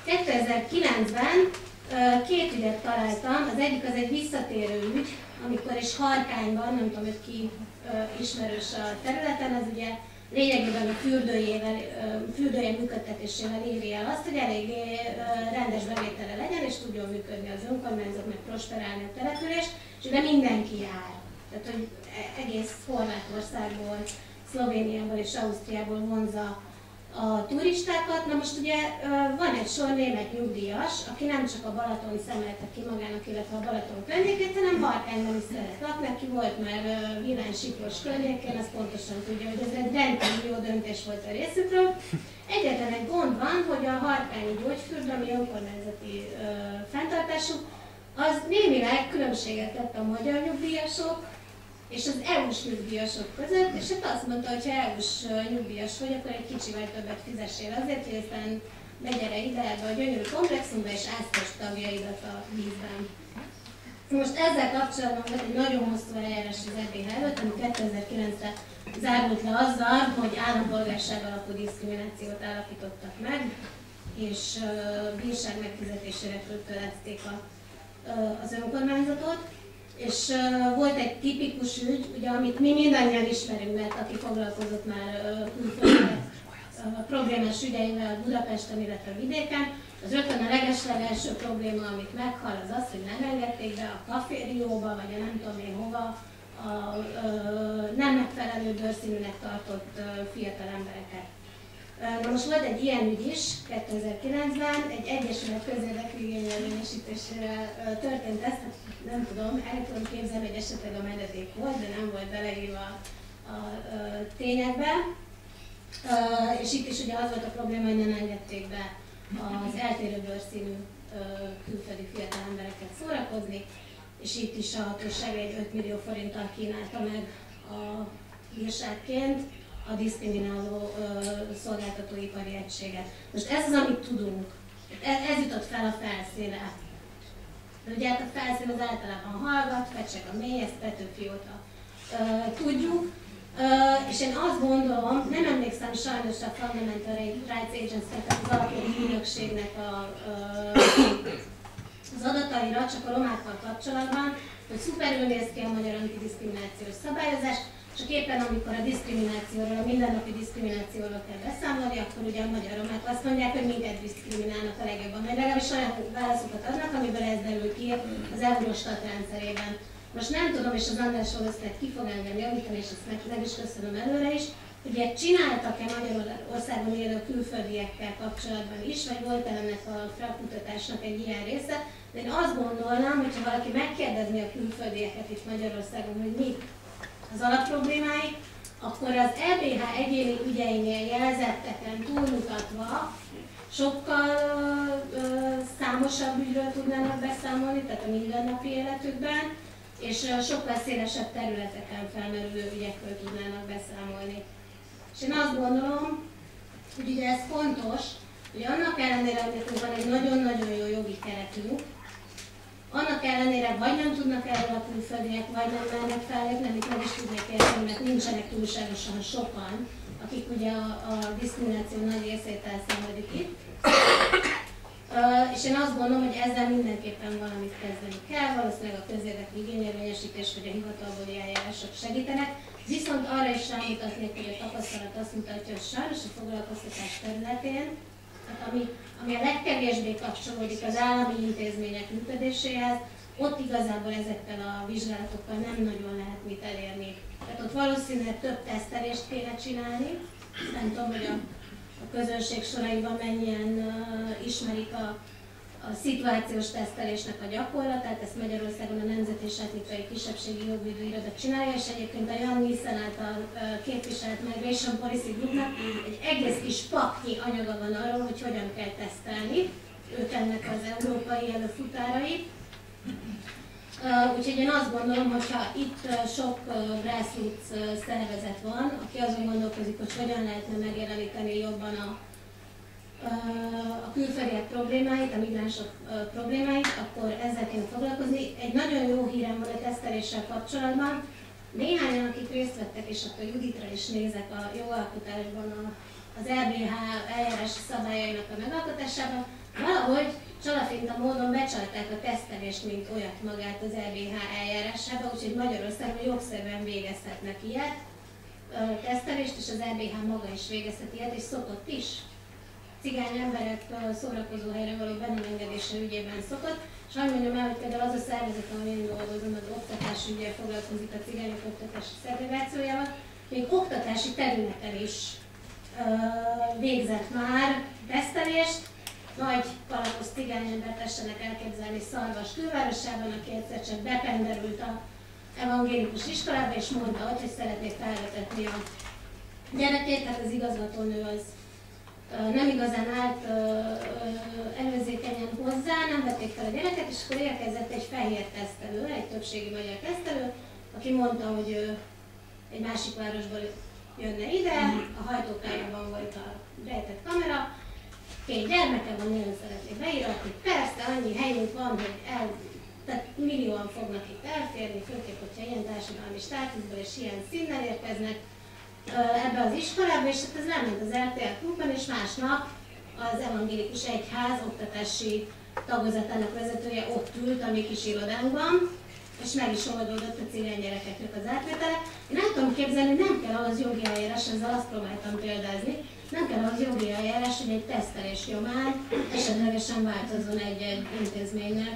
Speaker 4: kétezer-kilencben két ügyet találtam, az egyik az egy visszatérő ügy, amikor is Harkányban, nem tudom, hogy ki ismerős a területen, az ugye lényegében a fürdőjével, fürdője működtetésével éri el azt, hogy eléggé rendes bevétele legyen, és tudjon működni az önkormányzat, meg prosperálni a település, és ide mindenki jár. Tehát, hogy egész Horvátországból, Szlovéniából és Ausztriából vonza a turistákat. Na most ugye van egy sor német nyugdíjas, aki nem csak a Balaton szemelte ki magának, illetve a Balaton környékét, hanem Harkányban is szeret lakni, aki volt már Vilán Siklós környékén, az pontosan tudja, hogy ez egy rendkívül jó döntés volt a részükről. Egyetlen egy gond van, hogy a harkányi gyógyfürdő, ami önkormányzati ö, fenntartású, az némileg különbséget tett a magyar nyugdíjasok és az é u-s nyugdíjasok között, és hát azt mondta, hogy ha é u-s nyugdíjas vagy, akkor egy kicsivel többet fizessél azért, hogy aztán ne gyere ide ebbe a gyönyörű komplexumba, és áztass tagjaidat a vízben. Most ezzel kapcsolatban volt egy nagyon hosszú eljárás az é bé há előtt, ami kétezer-kilencre zárult le azzal, hogy állampolgárság alapú diszkriminációt állapítottak meg, és uh, bírság megfizetésére kötelezték a, uh, az önkormányzatot. És uh, volt egy tipikus ügy, ugye, amit mi mindannyian ismerünk, mert aki foglalkozott már uh, külföldi uh, problémás ügyeivel Budapesten, illetve vidéken, az rögtön a legeslegelső probléma, amit meghal, az az, hogy nem engedték be a kaférióba, vagy a nem tudom én hova, a uh, nem megfelelő bőrszínűnek tartott uh, fiatal embereket. Na most volt egy ilyen ügy is, kétezer-kilencben, egy egyesület közérdekű igényelvényesítésére történt ez, nem tudom, el tudom képzelni, hogy esetleg a menedék volt, de nem volt beleírva a, a, a tényekbe. És itt is ugye az volt a probléma, hogy nem engedték be az eltérő bőrszínű külföldi fiatal embereket szórakozni, és itt is a hatóság egy öt millió forinttal kínálta meg a bírságként a diszkrimináló uh, szolgáltatóipari egységet. Most ez az, amit tudunk. Ez, ez jutott fel a felszínre. De ugye hát a felszín az általában hallgat, fecsek a mély, ezt Petőfi óta uh, tudjuk. Uh, és én azt gondolom, nem emlékszem sajnos a Fundamental Rights Agency-nek, az alapjogi ügynökségnek a, uh, az adataira, csak a romákkal kapcsolatban, hogy szuperül néz ki a magyar antidiszkriminációs szabályozás, csak éppen amikor a diszkriminációról, a mindennapi diszkriminációról kell beszámolni, akkor ugye a magyar romák azt mondják, hogy minket diszkriminálnak a legjobban. Mert legalábbis olyan válaszokat adnak, amiből ez derül ki az Eurostat rendszerében. Most nem tudom, és az András valószínűleg ki fog engem javítani, és ezt meg, meg is köszönöm előre is, ugye csináltak-e Magyarországon élő külföldiekkel kapcsolatban is, vagy volt ennek a frakkutatásnak egy ilyen része, de én azt gondolnám, hogy ha valaki megkérdezni a külföldieket itt Magyarországon, hogy mi az alapproblémái, akkor az é bé há egyéni ügyeinél jelzetteken túlmutatva sokkal ö, számosabb ügyről tudnának beszámolni, tehát a mindennapi életükben, és ö, sokkal szélesebb területeken felmerülő ügyekről tudnának beszámolni. És én azt gondolom, hogy ugye ez fontos, hogy annak ellenére, hogy nekünk van egy nagyon-nagyon jó jogi keretünk, annak ellenére vagy nem tudnak erről a külföldiek, vagy nem mernek fellépni, amit meg is tudnék érteni, mert nincsenek túlságosan sokan, akik ugye a, a diszkrimináció nagy részét elszenvedik itt. Uh, és én azt gondolom, hogy ezzel mindenképpen valamit kezdeni kell, valószínűleg a közérdekű igényérvényesítés vagy a hivatalbeli eljárások segítenek. Viszont arra is rámutatnék, hogy a tapasztalat azt mutatja, hogy sajnos a foglalkoztatás területén, tehát ami, ami a legkevésbé kapcsolódik az állami intézmények működéséhez, ott igazából ezekkel a vizsgálatokkal nem nagyon lehet mit elérni. Tehát ott valószínűleg több tesztelést kéne csinálni, nem tudom, hogy a, a közönség soraiban mennyien uh, ismerik a, a szituációs tesztelésnek a gyakorlatát, ezt Magyarországon a Nemzeti és Etnikai Kisebbségi Jogvédő Iroda csinálja, és egyébként a Jan Nielsen által uh, képviselt Migration Policy Groupnak egy egész kis paknyi anyaga van arról, hogy hogyan kell tesztelni, ők ennek az európai előfutárai. Uh, úgyhogy én azt gondolom, hogy ha itt uh, sok uh, grassroots uh, szervezet van, aki azon gondolkozik, hogy hogyan lehetne megjeleníteni jobban a, uh, a külföldiek problémáit, a migránsok uh, problémáit, akkor ezzel kéne foglalkozni. Egy nagyon jó hírem van a teszteléssel kapcsolatban. Néhányan, akik részt vettek, és akkor Juditra is nézek a jogalkotásban a, az é bé há eljárási szabályainak a megalkotásában, Valahogy csalafinta módon becsalták a tesztelést, mint olyat magát az é bé há eljárásába, úgyhogy Magyarországon jogszerűen végezhetnek ilyet, tesztelést, és az é bé há maga is végezhet ilyet, és szokott is. Cigány emberek szórakozó helyre való benemengedése ügyében szokott, és hadd mondjam el, hogy például az a szervezet, ahol én dolgozom, az oktatási ügyel foglalkozik a cigányok oktatási szegregációjával, még oktatási területen is uh, végzett már tesztelést. Nagy kalapos cigányembert tessenek elképzelni Szarvas külvárosában, aki egyszer csak bependerült a evangélikus iskolába, és mondta, hogy szeretnék felvetetni a gyerekét, tehát az igazgatónő az nem igazán állt előzékenyen hozzá, nem vették fel a gyereket, és akkor érkezett egy fehér tesztelő, egy többségi magyar tesztelő, aki mondta, hogy ő egy másik városból jönne ide, a hajtókájában volt a rejtett kamera, két gyermeke van, nagyon szeretnék beíratni, persze annyi helyünk van, hogy el, tehát millióan fognak itt elférni, főképp, hogyha ilyen társadalmi státuszból és ilyen színnel érkeznek ebbe az iskolába, és hát ez lement az er té el klubban, és másnap az evangélikus egyház oktatási tagozatának vezetője ott ült a mi kis irodánkban, és meg is oldódott a cigány gyerekeknek az átvétele. Én nem tudom képzelni, nem kell ahhoz jogi eljárás, ezzel azt próbáltam példázni, nem kell ahhoz jogi eljárás, hogy egy tesztelés nyomán esetlegesen változzon egy-egy intézménynek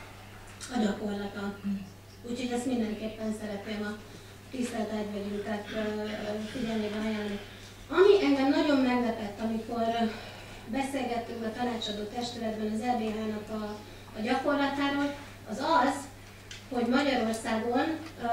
Speaker 4: a gyakorlata. Úgyhogy ezt mindenképpen szeretném a tisztelt ágyvegyünket figyelmébe ajánlani. Ami engem nagyon meglepett, amikor beszélgettünk a tanácsadó testületben az é bé há-nak a, a gyakorlatáról, az az, hogy Magyarországon ö,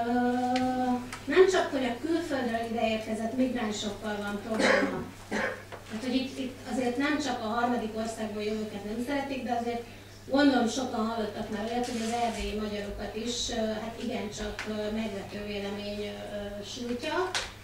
Speaker 4: nem csak, hogy a külföldről ideérkezett migránsokkal van probléma. Hát, hogy itt, itt azért nem csak a harmadik országból jövőket nem szeretik, de azért gondolom sokan hallottak már olyat, hogy az erdélyi magyarokat is, hát igencsak megvető vélemény sújtja,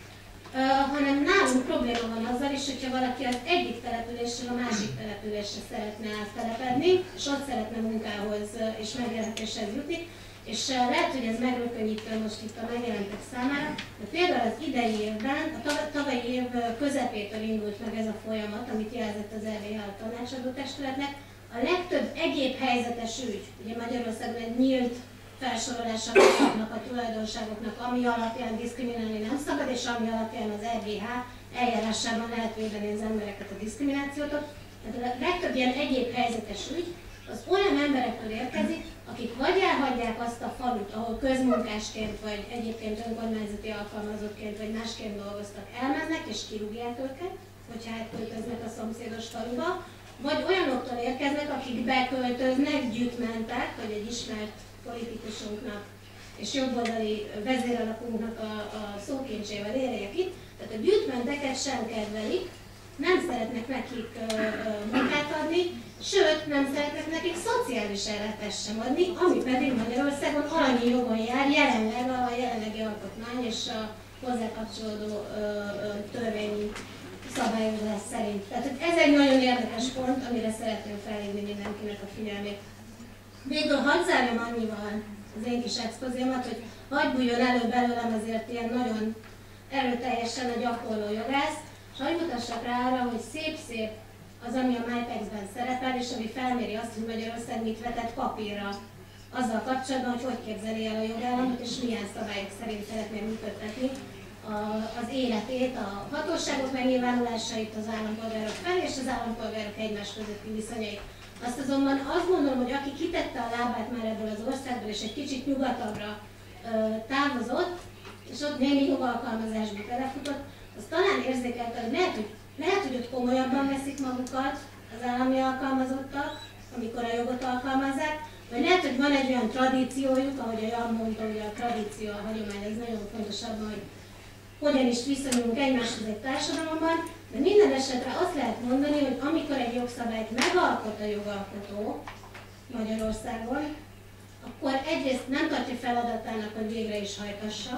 Speaker 4: hanem nálunk probléma van azzal is, hogyha valaki az egyik településről a másik településre szeretne áttelepedni, és ott szeretne munkához és megélhetéshez jutni, és lehet, hogy ez megrökönyítő most itt a megjelentek számára, de például az idei évben, a tavalyi év közepétől indult meg ez a folyamat, amit jelzett az é bé há a tanácsadó testületnek. A legtöbb egyéb helyzetes ügy, ugye Magyarországon egy nyílt felsorolása vannak a tulajdonságoknak, ami alapján diszkriminálni nem szabad, és ami alapján az é bé há eljárásában lehet védeni az embereket a diszkriminációtól. Tehát a legtöbb ilyen egyéb helyzetes ügy az olyan emberektől érkezik, akik vagy elhagyják azt a falut, ahol közmunkásként, vagy egyébként önkormányzati alkalmazottként, vagy másként dolgoztak, elmennek és kirúgják őket, hogyha átköltöznek a szomszédos faluba, vagy olyanoktól érkeznek, akik beköltöznek, gyűjtmentek, hogy egy ismert politikusunknak és jobboldali vezéralakunknak a, a szókincsével érjek itt, tehát a gyűjtmenteket sem kedvelik, nem szeretnek nekik ö, ö, munkát adni, sőt, nem szeretnek nekik szociális ellátást sem adni, ami pedig Magyarországon alanyi jogon jár jelenleg a jelenlegi alkotmány és a hozzá kapcsolódó ö, ö, törvényi szabályozás szerint. Tehát ez egy nagyon érdekes pont, amire szeretném felhívni mindenkinek a figyelmét. Végül hadd zárjam annyival az én kis expozémat, hogy hadd bújjon elő belőlem azért ilyen nagyon erőteljesen a gyakorló jogász, és hadd mutassak rá arra, hogy szép-szép az, ami a MyPex-ben szerepel, és ami felméri azt, hogy Magyarország mit vetett papírra azzal kapcsolatban, hogy hogy képzeli el a jogállamot, és milyen szabályok szerint szeretné működtetni az életét, a hatóságok megnyilvánulásait az állampolgárok felé, és az állampolgárok egymás közötti viszonyait. Azt azonban azt gondolom, hogy aki kitette a lábát már ebből az országból, és egy kicsit nyugatabbra ö, távozott, és ott némi jogalkalmazásba belefutott, az talán érzékelte, hogy lehet, hogy lehet, hogy ott komolyabban veszik magukat az állami alkalmazottak, amikor a jogot alkalmazzák, vagy lehet, hogy van egy olyan tradíciójuk, ahogy a Jan mondta, hogy a tradíció, a hagyomány, ez nagyon fontos abban, hogy hogyan is viszonyulunk egymáshoz egy társadalomban, de minden esetre azt lehet mondani, hogy amikor egy jogszabályt megalkot a jogalkotó Magyarországon, akkor egyrészt nem tartja feladatának, hogy végre is hajtassa,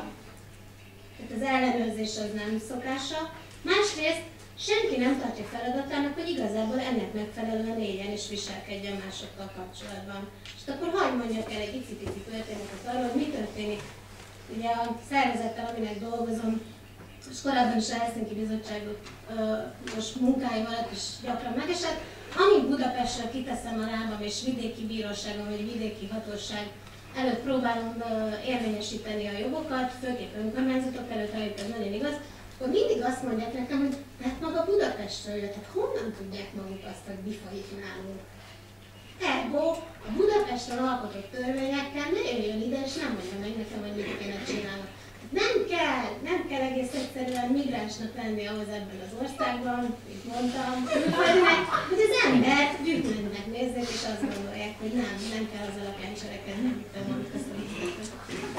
Speaker 4: tehát az ellenőrzés az nem szokása, másrészt senki nem tartja feladatának, hogy igazából ennek megfelelően éljen és viselkedjen másokkal kapcsolatban. És akkor hadd mondjak el egy icipici történetet arról, hogy mi történik. Ugye a szervezettel, aminek dolgozom, és korábban is a Helsinki Bizottságot most munkáim alatt is gyakran megesett, amíg Budapestről kiteszem a lábam, és vidéki bíróságon vagy vidéki hatóság előtt próbálom érvényesíteni a jogokat, főképp önkormányzatok előtt, rájuk ez nagyon igaz, akkor mindig azt mondják nekem, hogy hát maga Budapestről jött, hát honnan tudják maguk azt, hogy mi folyik nálunk? Ergo, a Budapesten alkotott törvényekkel ne jöjjön ide, és nem mondja meg nekem, hogy mit kéne csinálni. Nem kell, nem kell egész egyszerűen migránsnak lenni ahhoz ebben az országban, mint mondtam, hogy az embert gyűjtőnek nézzék, és azt gondolják, hogy nem, nem kell az alapján cselekedni, mint te mondjuk ezt a viccetet.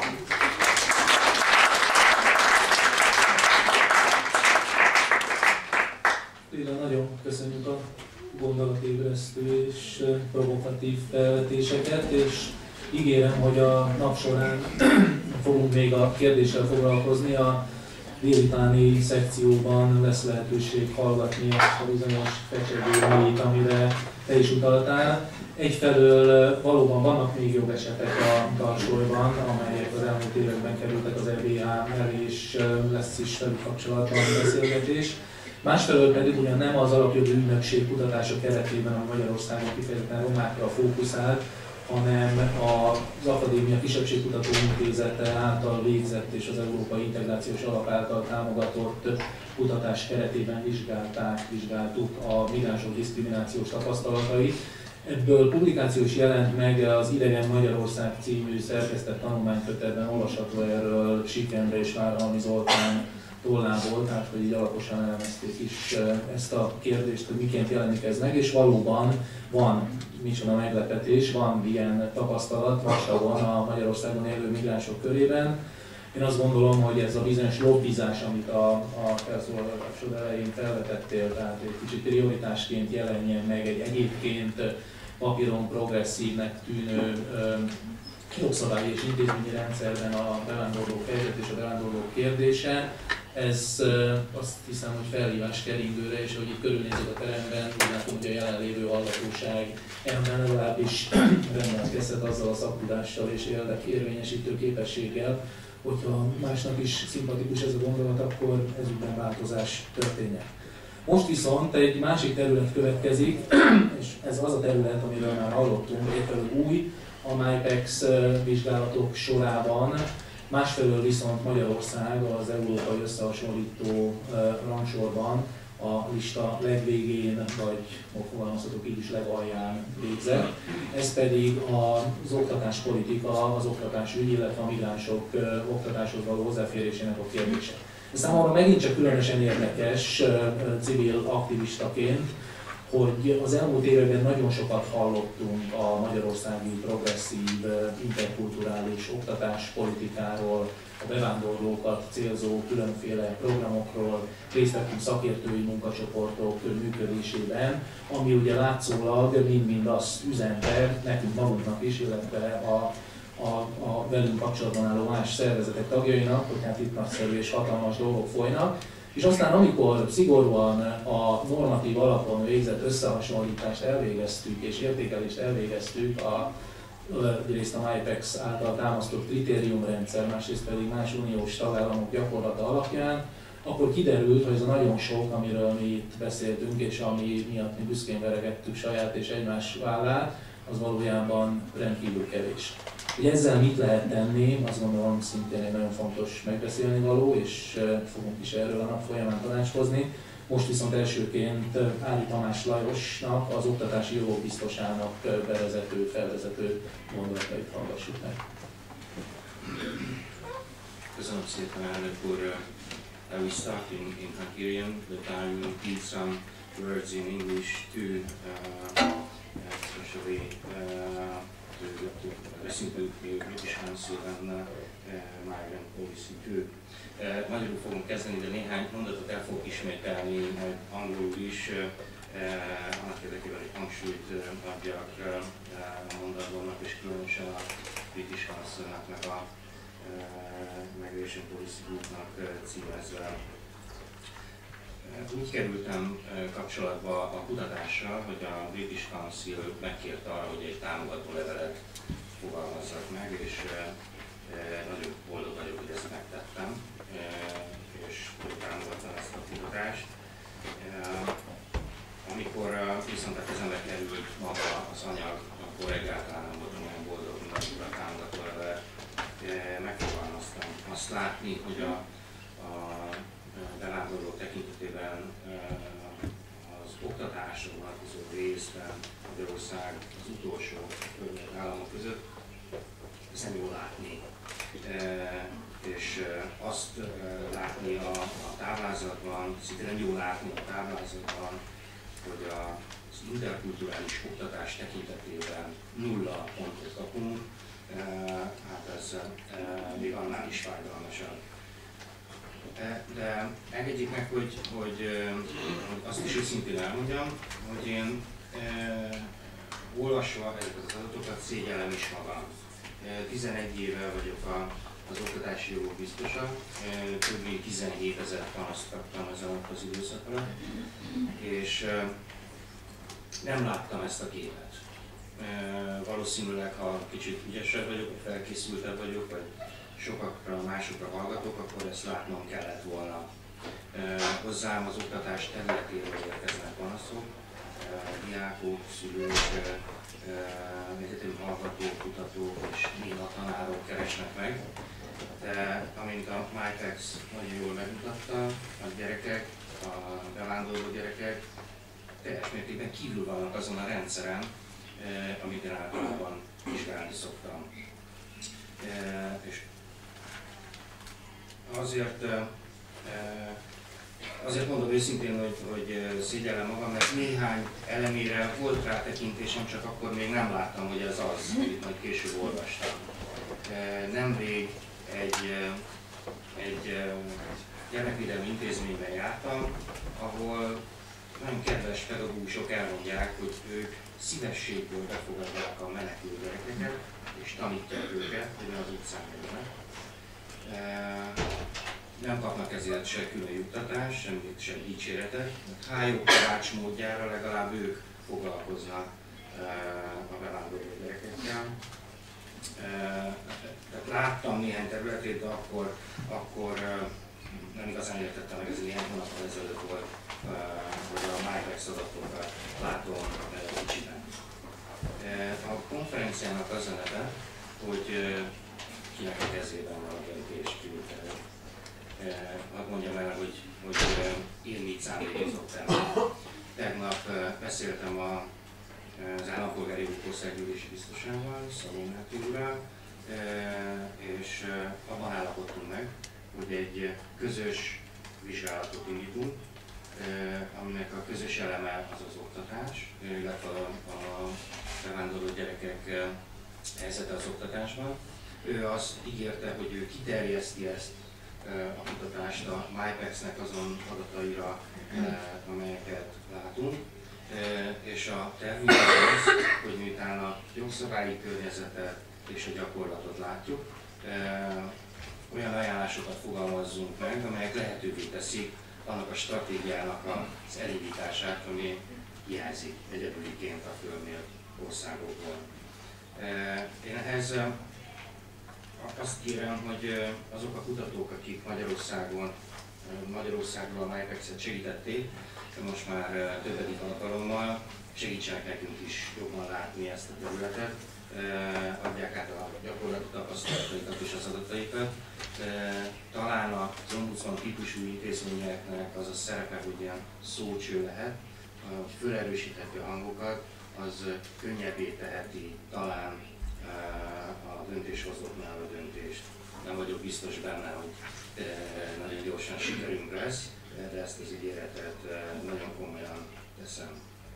Speaker 1: Lila, nagyon köszönjük a gondolatébresztő és provokatív felvetéseket, és ígérem, hogy a nap során fogunk még a kérdéssel foglalkozni. A délutáni szekcióban lesz lehetőség hallgatni azt a bizonyos fecsegő mélyit, amire te is utaltál. Egyfelől valóban vannak még jobb esetek a tarsolyban, amelyek az elmúlt években kerültek az é bé á elé, és lesz is velük kapcsolatban beszélgetés. Másfelől pedig ugyan nem az alapjogi ügynökség kutatása keretében, ami Magyarországon kifejezetten romákra fókuszált, hanem az Akadémia Kisebbségkutató Intézete által végzett és az Európai Integrációs Alap által támogatott kutatás keretében vizsgálták, vizsgáltuk a migránsok diszkriminációs tapasztalatait. Ebből publikáció is jelent meg az Idegen Magyarország című szerkesztett tanulmánykötetben, olvasható erről Sik Endre és Várhalmi Zoltán tollából, tehát hogy így alaposan elemezték is ezt a kérdést, hogy miként jelenik ez meg, és valóban van, micsoda meglepetés, van ilyen tapasztalat Varsóban a Magyarországon élő migránsok körében. Én azt gondolom, hogy ez a bizonyos lobbizás, amit a, a felszólalásod elején felvetettél, tehát egy kicsit prioritásként jelenjen meg egy egyébként papíron progresszívnek tűnő jogszabályi és intézményi rendszerben a bevándorlók helyzet és a bevándorlók kérdése. Ez azt hiszem, hogy felhívás keringőre, és hogy itt körülnézek a teremben, úgy látom, hogy a jelenlévő hallgatóság ebben legalábbis rendelkezhet azzal a szaktudással és érdekérvényesítő képességgel, hogyha másnak is szimpatikus ez a gondolat, akkor ezügyben változás történjen. Most viszont egy másik terület következik, és ez az a terület, amiről már hallottunk, egyfelől új, a MyPEX vizsgálatok sorában, másfelől viszont Magyarország az európai összehasonlító rangsorban a lista legvégén, vagy fogalmazhatok így is legalján végzett. Ez pedig az oktatáspolitika, az oktatásügy, illetve a migránsok oktatáshoz való hozzáférésének a kérdése. Ez számomra megint csak különösen érdekes civil aktivistaként, hogy az elmúlt években nagyon sokat hallottunk a magyarországi progresszív, interkulturális oktatáspolitikáról, a bevándorlókat célzó különféle programokról, részt vettünk szakértői munkacsoportok működésében, ami ugye látszólag mind-mind azt üzente nekünk magunknak is, illetve a, a, a velünk kapcsolatban álló más szervezetek tagjainak, hogy hát itt nagyszerű és hatalmas dolgok folynak. És aztán amikor szigorúan a normatív alapon végzett összehasonlítást elvégeztük és értékelést elvégeztük, a, egyrészt a MyPEX által támasztott kritériumrendszer, másrészt pedig más uniós tagállamok gyakorlata alapján, akkor kiderült, hogy ez a nagyon sok, amiről mi itt beszéltünk, és ami miatt mi büszkén veregettük saját és egymás vállát, az valójában rendkívül kevés. Hogy ezzel mit lehet tenni, azt gondolom szintén egy nagyon fontos megbeszélni való, és fogunk is erről a nap folyamán tanácskozni. Most viszont elsőként Ári Tamás Lajosnak, az oktatási jogok biztosának bevezető, felvezető gondolatait hallgassuk meg.
Speaker 5: Köszönöm szépen, elnök úr. I will start in, in Hungarian, but I will repeat some words in English too, uh, especially uh, to, to listen to the British Council and uh, migrant policy too. Uh, magyarul fogunk kezdeni, de néhány mondatot el fogok ismételni, majd angolul is, uh, annak érdekében, hogy hangsúlyt uh, adjak uh, a mondatoknak, és különösen a British Councilnak, meg a Migration Policy Groupnak címezve. Úgy kerültem kapcsolatba a kutatással, hogy a British Council megkért arra, hogy egy támogató levelet fogalmazzak meg, és nagyon boldog vagyok, hogy ezt megtettem, és hogy támogattam ezt a kutatást. Amikor viszont ezen maga az anyag, akkor egyáltalán nem voltam olyan boldog, mint amikor a támogató levelet megfogalmaztam. Azt látni, hogy a, a bevándorlók tekintetében az oktatásra vonatkozó részben Magyarország az utolsó államok között, ez nem jól látni. És azt látni a, a táblázatban, szinte nem jó látni a táblázatban, hogy az interkulturális oktatás tekintetében nulla pontot kapunk, hát ez még annál is fájdalmasabb. De engedjék meg, hogy, hogy, hogy azt is őszintén elmondjam, hogy én olvasva ezeket az adatokat szégyellem is magam. tizenegy éve vagyok a az oktatási jogok biztosa, több mint tizenhétezer panaszt kaptam ez alatt az időszak alatt, és nem láttam ezt a képet. Valószínűleg, ha kicsit ügyesebb vagyok, vagy felkészültebb vagyok, vagy sokakra, másokra hallgatok, akkor ezt látnom kellett volna. Hozzám az oktatás területéről érkeznek panaszok, diákok, szülők, egyetemi hallgatók, kutatók és néha tanárok keresnek meg. De amint a MyPax nagyon jól megmutatta, a gyerekek, a bevándorló gyerekek teljes mértékben kívül vannak azon a rendszeren, amit én általában vizsgálni szoktam. És azért, azért mondom őszintén, hogy, hogy szégyellem magam, mert néhány elemére volt rátekintésem, csak akkor még nem láttam, hogy ez az, amit majd később olvastam. Nemrég egy, egy gyermekvédelmi intézményben jártam, ahol nagyon kedves pedagógusok elmondják, hogy ők szívességből befogadják a menekülő gyerekeket, és tanítják őket, hogy ne az utcán legyenek. Nem kapnak ezért se külön juttatást, semmit, sem dicséretet. Hájó Kovács módjára legalább ők foglalkoznak a bevándorló gyerekekkel. Tehát láttam néhány területét, de akkor, akkor nem igazán értettem meg, ez néhány hónappal ezelőtt volt, hogy a MyPax adatokat látom kicsiben. A konferenciának az a neve, hogy kinek a kezében van a döntés kivétel. Hadd mondjam el, hogy, hogy én mit szándékozott el. Tegnap beszéltem a az állampolgári jogok országgyűlési biztosával, Szabó Máté úrral, és abban állapodtunk meg, hogy egy közös vizsgálatot indítunk, aminek a közös eleme az az oktatás, illetve a, a bevándorló gyerekek helyzete az oktatásban. Ő azt ígérte, hogy ő kiterjeszti ezt a kutatást a MyPax-nek azon adataira, amelyeket látunk. És a tervünk az, hogy miután a jogszabályi környezetet és a gyakorlatot látjuk, olyan ajánlásokat fogalmazzunk meg, amelyek lehetővé teszik annak a stratégiának az elindítását, ami hiányzik egyedüliként a fölmélt országokból. Én ehhez azt kérem, hogy azok a kutatók, akik Magyarországon, Magyarországról a MyPax-et segítették, most már többedik alkalommal segítsenek nekünk is jobban látni ezt a területet, adják át a gyakorlati tapasztalataikat és az adataikat. Talán az ombudsman típusú intézményeknek az a szerepe, hogy ilyen szócső lehet, hogy felerősítheti a hangokat, az könnyebbé teheti talán a döntéshozóknál a döntést. Nem vagyok biztos benne, hogy nagyon gyorsan sikerünk lesz, de ezt az ígéretet nagyon komolyan teszem.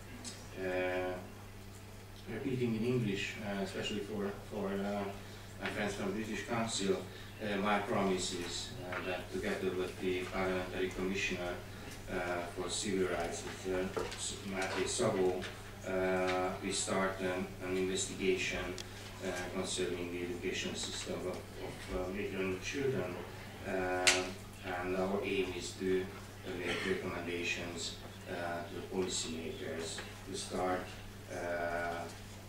Speaker 5: Uh, repeating in English, uh, especially for, for uh, my friends from the British Council, uh, my promise is uh, that together with the Parliamentary Commissioner uh, for Civil Rights, with uh, Máté Szabó, uh, we start an, an investigation uh, concerning the education system of, of uh, migrant children, uh, and our aim is to make recommendations uh, to the policymakers to start uh,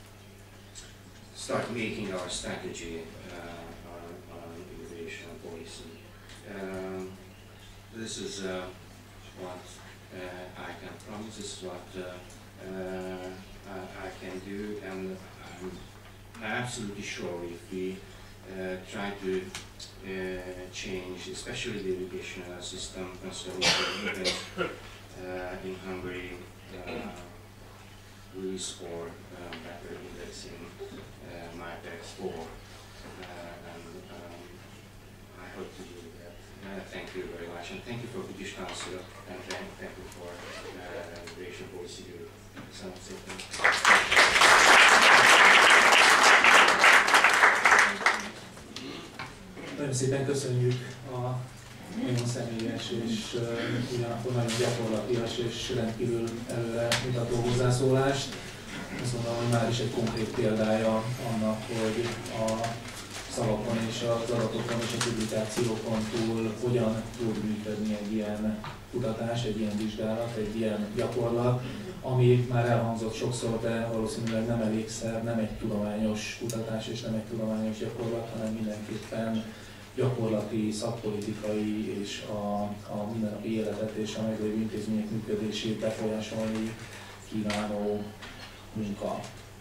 Speaker 5: start making our strategy, uh, our, our immigration policy. Um, this is uh, what uh, I can promise. This is what uh, uh, I, I can do, and I'm absolutely sure if we uh, try to uh, change, especially the educational system concerning the uh, in Hungary, uh, we score um, better indexing uh, MyPEX four, uh, and um, I hope to do that. Uh, thank you very much, and thank you for British Council, and thank, thank you for uh, Racial Policy Group. Köszönöm szépen.
Speaker 1: Nagyon szépen köszönjük a nagyon személyes és uh, ugyanakkor nagyon gyakorlatias és rendkívül előre mutató hozzászólást. Azt mondom, hogy már is egy konkrét példája annak, hogy a szavakon és az adatokon és a publikációkon túl hogyan tud működni egy ilyen kutatás, egy ilyen vizsgálat, egy ilyen gyakorlat, ami már elhangzott sokszor, de valószínűleg nem elégszer, nem egy tudományos kutatás és nem egy tudományos gyakorlat, hanem mindenképpen gyakorlati, szakpolitikai és a, a mindennapi életet és a meglévő intézmények működését befolyásolni kívánó munka.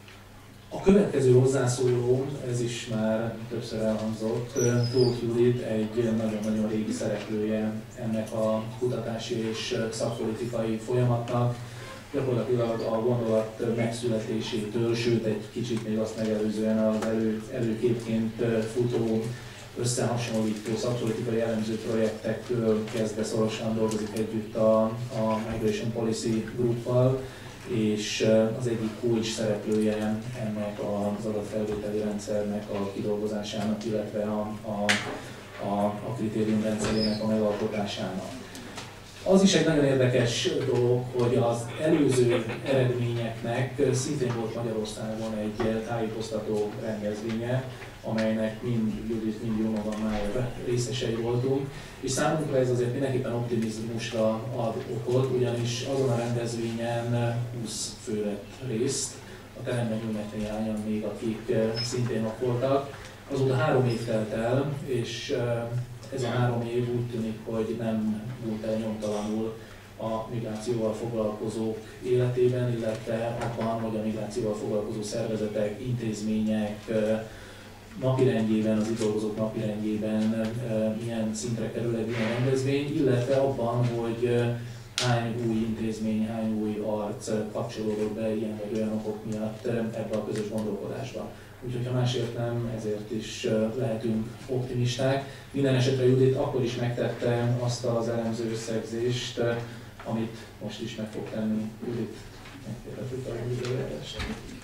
Speaker 1: A következő hozzászóló, ez is már többször elhangzott, Tóth Judit egy nagyon-nagyon régi szereplője ennek a kutatási és szakpolitikai folyamatnak. Gyakorlatilag a gondolat megszületésétől, sőt egy kicsit még azt megelőzően az elő, előképként futó, összehasonlító szakpolitikai elemző projektektől kezdve szorosan dolgozik együtt a, a Migration Policy Grouppal, és az egyik kulcs szereplője ennek az adatfelvételi rendszernek a kidolgozásának, illetve a, a, a, a kritériumrendszerének a megalkotásának. Az is egy nagyon érdekes dolog, hogy az előző eredményeknek szintén volt Magyarországon egy tájékoztató rendezvénye, amelynek mind Judit, mind Jónovan már részesei voltunk, és számunkra ez azért mindenképpen optimizmusra ad okot, ugyanis azon a rendezvényen húsz fő vett részt, a teremben ülnek néhányan még, akik szintén ott voltak. Azóta három év telt el, és ez a három év úgy tűnik, hogy nem múlt el nyomtalanul a migrációval foglalkozók életében, illetve abban, hogy a migrációval foglalkozó szervezetek, intézmények napirendjében, az itt dolgozók napirendjében milyen szintre kerül egy ilyen rendezvény, illetve abban, hogy hány új intézmény, hány új arc kapcsolódott be ilyen vagy olyan okok miatt ebbe a közös gondolkodásba. Úgyhogy ha másért nem, ezért is lehetünk optimisták. Minden esetre Judit akkor is megtette azt az elemző összegzést, amit most is meg fog tenni. Judit, megkérhetjük a időjártást.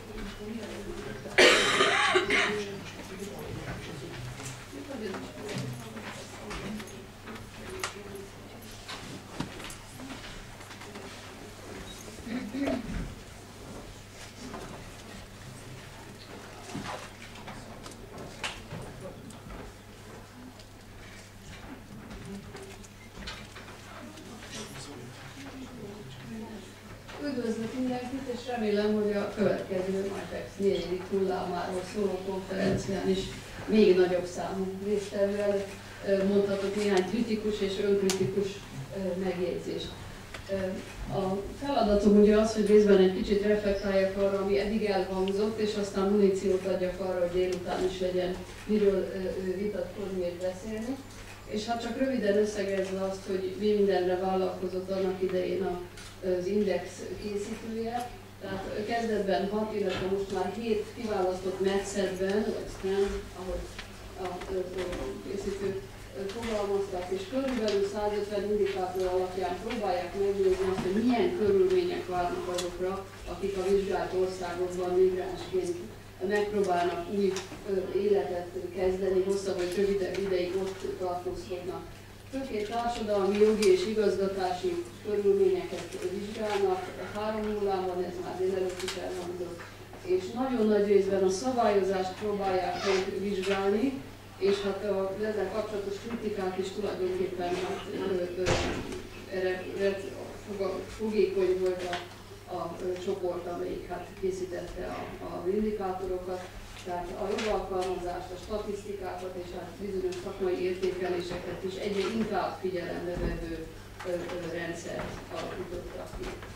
Speaker 6: Üdvözlök mindenkit, és remélem, hogy a következő MyPEX négyedik hullámáról szóló konferencián is még nagyobb számú résztvevővel mondhatok néhány kritikus és önkritikus megjegyzést. A feladatom ugye az, hogy részben egy kicsit reflektáljak arra, ami eddig elhangzott, és aztán muníciót adjak arra, hogy délután is legyen miről vitatkozni és beszélni. És hát csak röviden összegezve azt, hogy mi mindenre vállalkozott annak idején az Index készítője, tehát kezdetben hat, illetve most már hét kiválasztott metszetben, vagy STEM, ahogy a készítők fogalmazták, és körülbelül százötven indikátor alapján próbálják megnézni azt, hogy milyen körülmények várnak azokra, akik a vizsgált országokban migránsként megpróbálnak új életet kezdeni, hosszabb vagy rövidebb ideig ott tartózkodnak. Főként társadalmi, jogi és igazgatási körülményeket vizsgálnak, három hullában ez már délelőtt is elhangzott, és nagyon nagy részben a szabályozást próbálják vizsgálni, és hát a ezzel kapcsolatos kritikák is tulajdonképpen hát, ö, ö, erre fogékony volt a, a, a csoport, amelyik hát készítette az indikátorokat, tehát a jogalkalmazást, a statisztikákat és hát bizonyos szakmai értékeléseket is egyre inkább figyelembe vevő rendszert alakítottak ki.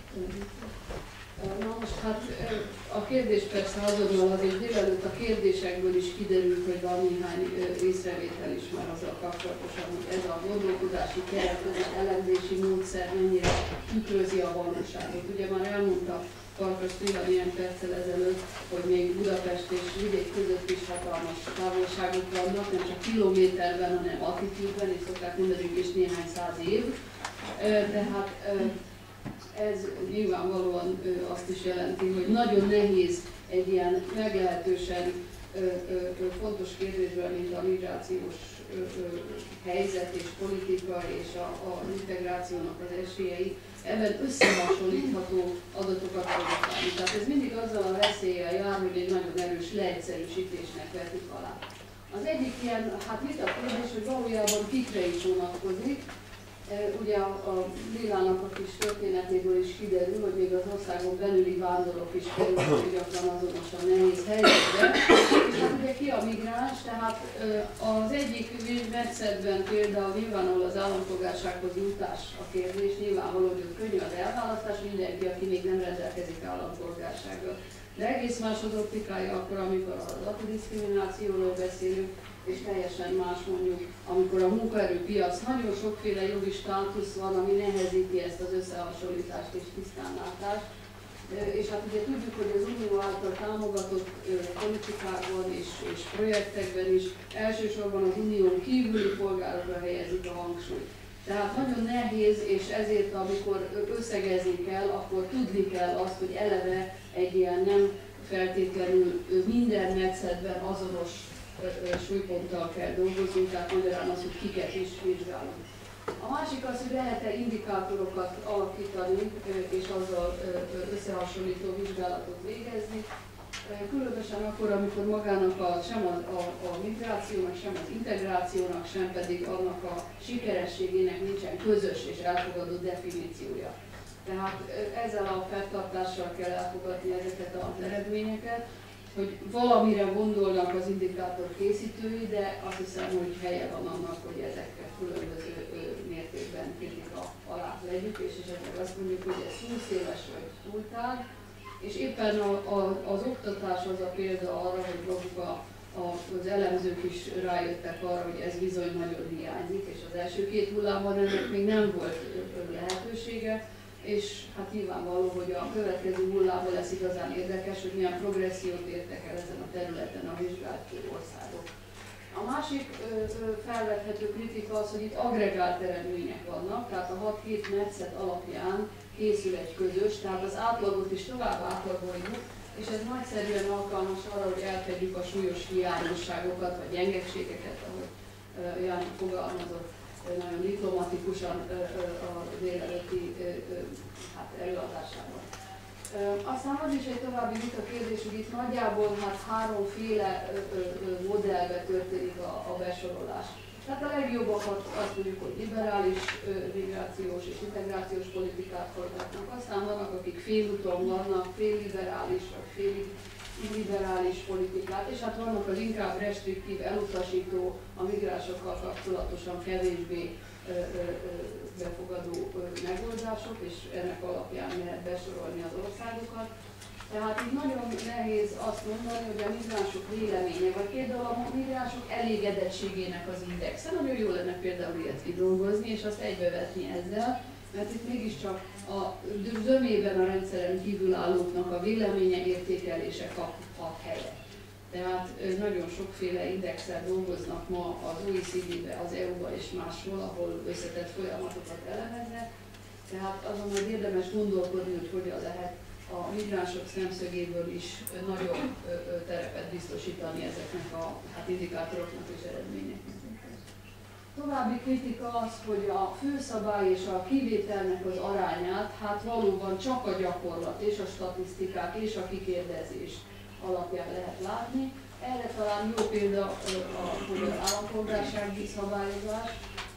Speaker 6: Na most hát a kérdés persze azonnal azért délelőtt a kérdésekből is kiderült, hogy van néhány észrevétel is már azzal kapcsolatosan, hogy ez a gondolkodási keret, ez az elemzési módszer mennyire tükrözi a valóságot. Ugye már elmondta Farkas Béla néhány perccel ezelőtt, hogy még Budapest és vidék között is hatalmas távolságok vannak, nem csak kilométerben, hanem attitűdben, és szokták mondani is néhány száz év. Tehát ez nyilvánvalóan azt is jelenti, hogy nagyon nehéz egy ilyen meglehetősen fontos kérdésben, mint a migrációs helyzet és politika és a, a integrációnak az esélyei, ebben összehasonlítható adatokat produkálni. Tehát ez mindig azzal a veszéllyel jár, hogy egy nagyon erős leegyszerűsítésnek vetik alá. Az egyik ilyen hát vitakérdés, hogy valójában kikre is vonatkozik. Ugye a, a Lilának a kis történetéből is kiderül, hogy még az országon belüli vándorok is kerülnek gyakran azonosan nehéz helyzetbe. És hát ugye ki a migráns, tehát az egyik metszetben például nyilvánvaló az állampolgársághoz jutás a kérdés, nyilvánvaló, hogy könnyű az elválasztás, mindenki, aki még nem rendelkezik állampolgársággal. De egész más az optikája akkor, amikor az antidiszkriminációról beszélünk, és teljesen más mondjuk, amikor a munkaerőpiac nagyon sokféle jogi státusz van, ami nehezíti ezt az összehasonlítást és tisztánlátást. És hát ugye tudjuk, hogy az Unió által támogatott politikákban és, és projektekben is elsősorban az Unión kívüli polgárokra helyezik a hangsúlyt. Tehát nagyon nehéz, és ezért amikor összegezni kell, akkor tudni kell azt, hogy eleve egy ilyen nem feltétlenül minden metszetben azonos súlyponttal kell dolgozni, tehát magyarán az, hogy kiket is vizsgálunk. A másik az, hogy lehet-e indikátorokat alakítani, és azzal összehasonlító vizsgálatot végezni. Különösen akkor, amikor magának a, sem a, a, a migrációnak, sem az integrációnak, sem pedig annak a sikerességének nincsen közös és elfogadott definíciója. Tehát ezzel a fenntartással kell elfogadni ezeket az eredményeket, hogy valamire gondolnak az indikátor készítői, de azt hiszem, hogy helye van annak, hogy ezeket különböző mértékben kritika alá vegyük, és esetleg azt mondjuk, hogy ez húsz éves vagy túltág, és éppen a, a, az oktatás az a példa arra, hogy maguk a, a, az elemzők is rájöttek arra, hogy ez bizony nagyon hiányzik, és az első két hullámban ennek még nem volt lehetősége, és hát nyilvánvaló, hogy a következő hullámban lesz igazán érdekes, hogy milyen progressziót értek el ezen a területen a vizsgált országok. A másik ö, ö, felvethető kritika az, hogy itt agregált eredmények vannak, tehát a hat hét metszet alapján készül egy közös, tehát az átlagot is tovább átlagoljuk, és ez nagyszerűen alkalmas arra, hogy elfedjük a súlyos hiányosságokat vagy gyengeségeket, ahogy János fogalmazott nagyon diplomatikusan a délelőtti hát, előadásában. Aztán az is egy további vita kérdés, hogy itt nagyjából hát háromféle modellbe történik a, a besorolás. Tehát a legjobbakat azt mondjuk, hogy liberális migrációs és integrációs politikát folytatnak. Aztán vannak, akik félúton vannak, félliberális vagy félig illiberális politikát, és hát vannak az inkább restriktív, elutasító, a migránsokkal kapcsolatosan kevésbé ö, ö, befogadó ö, megoldások, és ennek alapján lehet besorolni az országokat. Tehát így nagyon nehéz azt mondani, hogy a migránsok véleménye, vagy például a migránsok elégedettségének az indexe. Nagyon jó lenne például ilyet kidolgozni, és azt egybevetni ezzel, mert itt mégiscsak a zömében a rendszeren kívül állóknak a véleménye, értékelése kap a helyet. Tehát nagyon sokféle indexel dolgoznak ma az o e cé dé-be, az é u-ba és máshol, ahol összetett folyamatokat elemeznek. Tehát azon majd érdemes gondolkodni, hogy hogyan lehet a migránsok szemszögéből is nagyobb terepet biztosítani ezeknek a hát, indikátoroknak és eredményeknek. További kritika az, hogy a főszabály és a kivételnek az arányát hát valóban csak a gyakorlat és a statisztikák és a kikérdezés alapján lehet látni. Erre talán jó példa az állampolgársági szabályozás.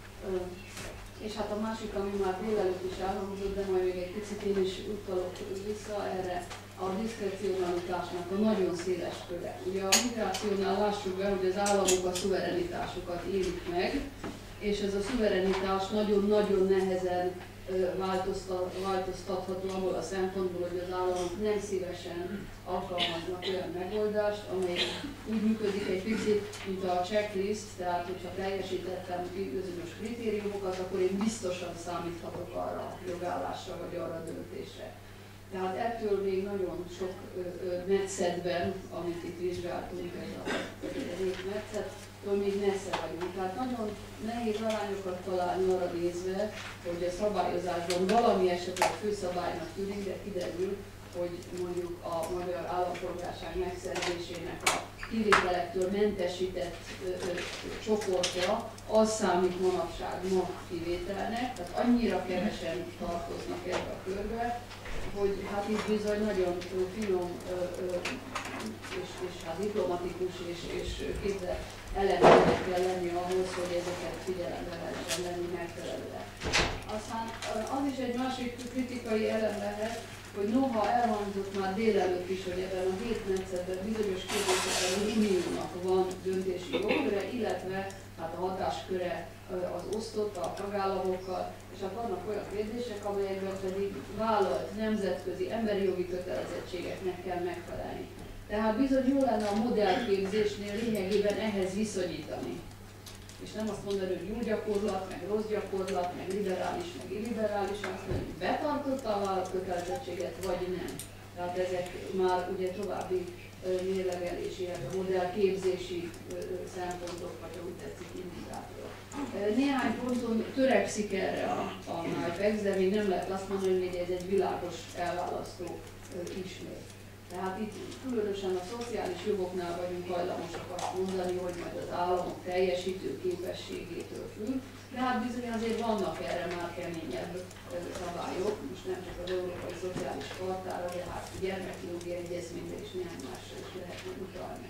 Speaker 6: És hát a másik, ami már délelőtt is elhangzott, de majd még egy picit én is utalok vissza erre, a diszkrecionalitásnak a nagyon széles köre. Ugye a migrációnál lássuk be, hogy az államok a szuverenitásukat élik meg, és ez a szuverenitás nagyon-nagyon nehezen változtatható abból a szempontból, hogy az államok nem szívesen alkalmaznak olyan megoldást, amely úgy működik egy picit, mint a checklist, tehát hogyha teljesítettem bizonyos kritériumokat, akkor én biztosan számíthatok arra a jogállásra vagy arra a döntésre. Tehát ettől még nagyon sok metszetben, amit itt vizsgáltunk, ez a rétmetszet, még messze vagyunk. Tehát nagyon nehéz arányokat találni arra nézve, hogy a szabályozásban valami esetleg főszabálynak tűnik, de kiderül, hogy mondjuk a magyar állampolgárság megszerzésének a kivételektől mentesített ö, ö, csoportja, az számít manapság ma kivételnek, tehát annyira kevesen tartoznak ebbe a körbe, hogy hát itt bizony nagyon finom ö, ö, és, és hát diplomatikus és, és képzett elemeknek kell lenni ahhoz, hogy ezeket figyelembe lehessen venni megfelelően. Aztán az is egy másik kritikai elem lehet, hogy noha elhangzott már délelőtt is, hogy ebben a hétmetszetben bizonyos kérdésekben az uniónak van döntési jogköre, illetve hát a hatásköre az osztott a tagállamokkal, és hát vannak olyan kérdések, amelyekben pedig vállalt nemzetközi emberi jogi kötelezettségeknek kell megfelelni. Tehát bizony jó lenne a modellképzésnél lényegében ehhez viszonyítani. És nem azt mondani, hogy jó gyakorlat, meg rossz gyakorlat, meg liberális, meg illiberális, azt mondani, hogy betartotta a vállalat kötelezettséget, vagy nem. Tehát ezek már ugye további mérlegelési, a modellképzési szempontok, vagy úgy tetszik, indikátorok. Néhány ponton törekszik erre a, a NIPEX, de még nem lehet azt mondani, hogy ez egy világos elválasztó ismét. Tehát itt különösen a szociális jogoknál vagyunk hajlamosak azt mondani, hogy majd az államok teljesítő képességétől függ, de hát bizony azért vannak erre már keményebb szabályok, most nem csak az Európai Szociális Chartára, de hát a gyermekjogi egyezményre és néhány másra is lehetne utalni.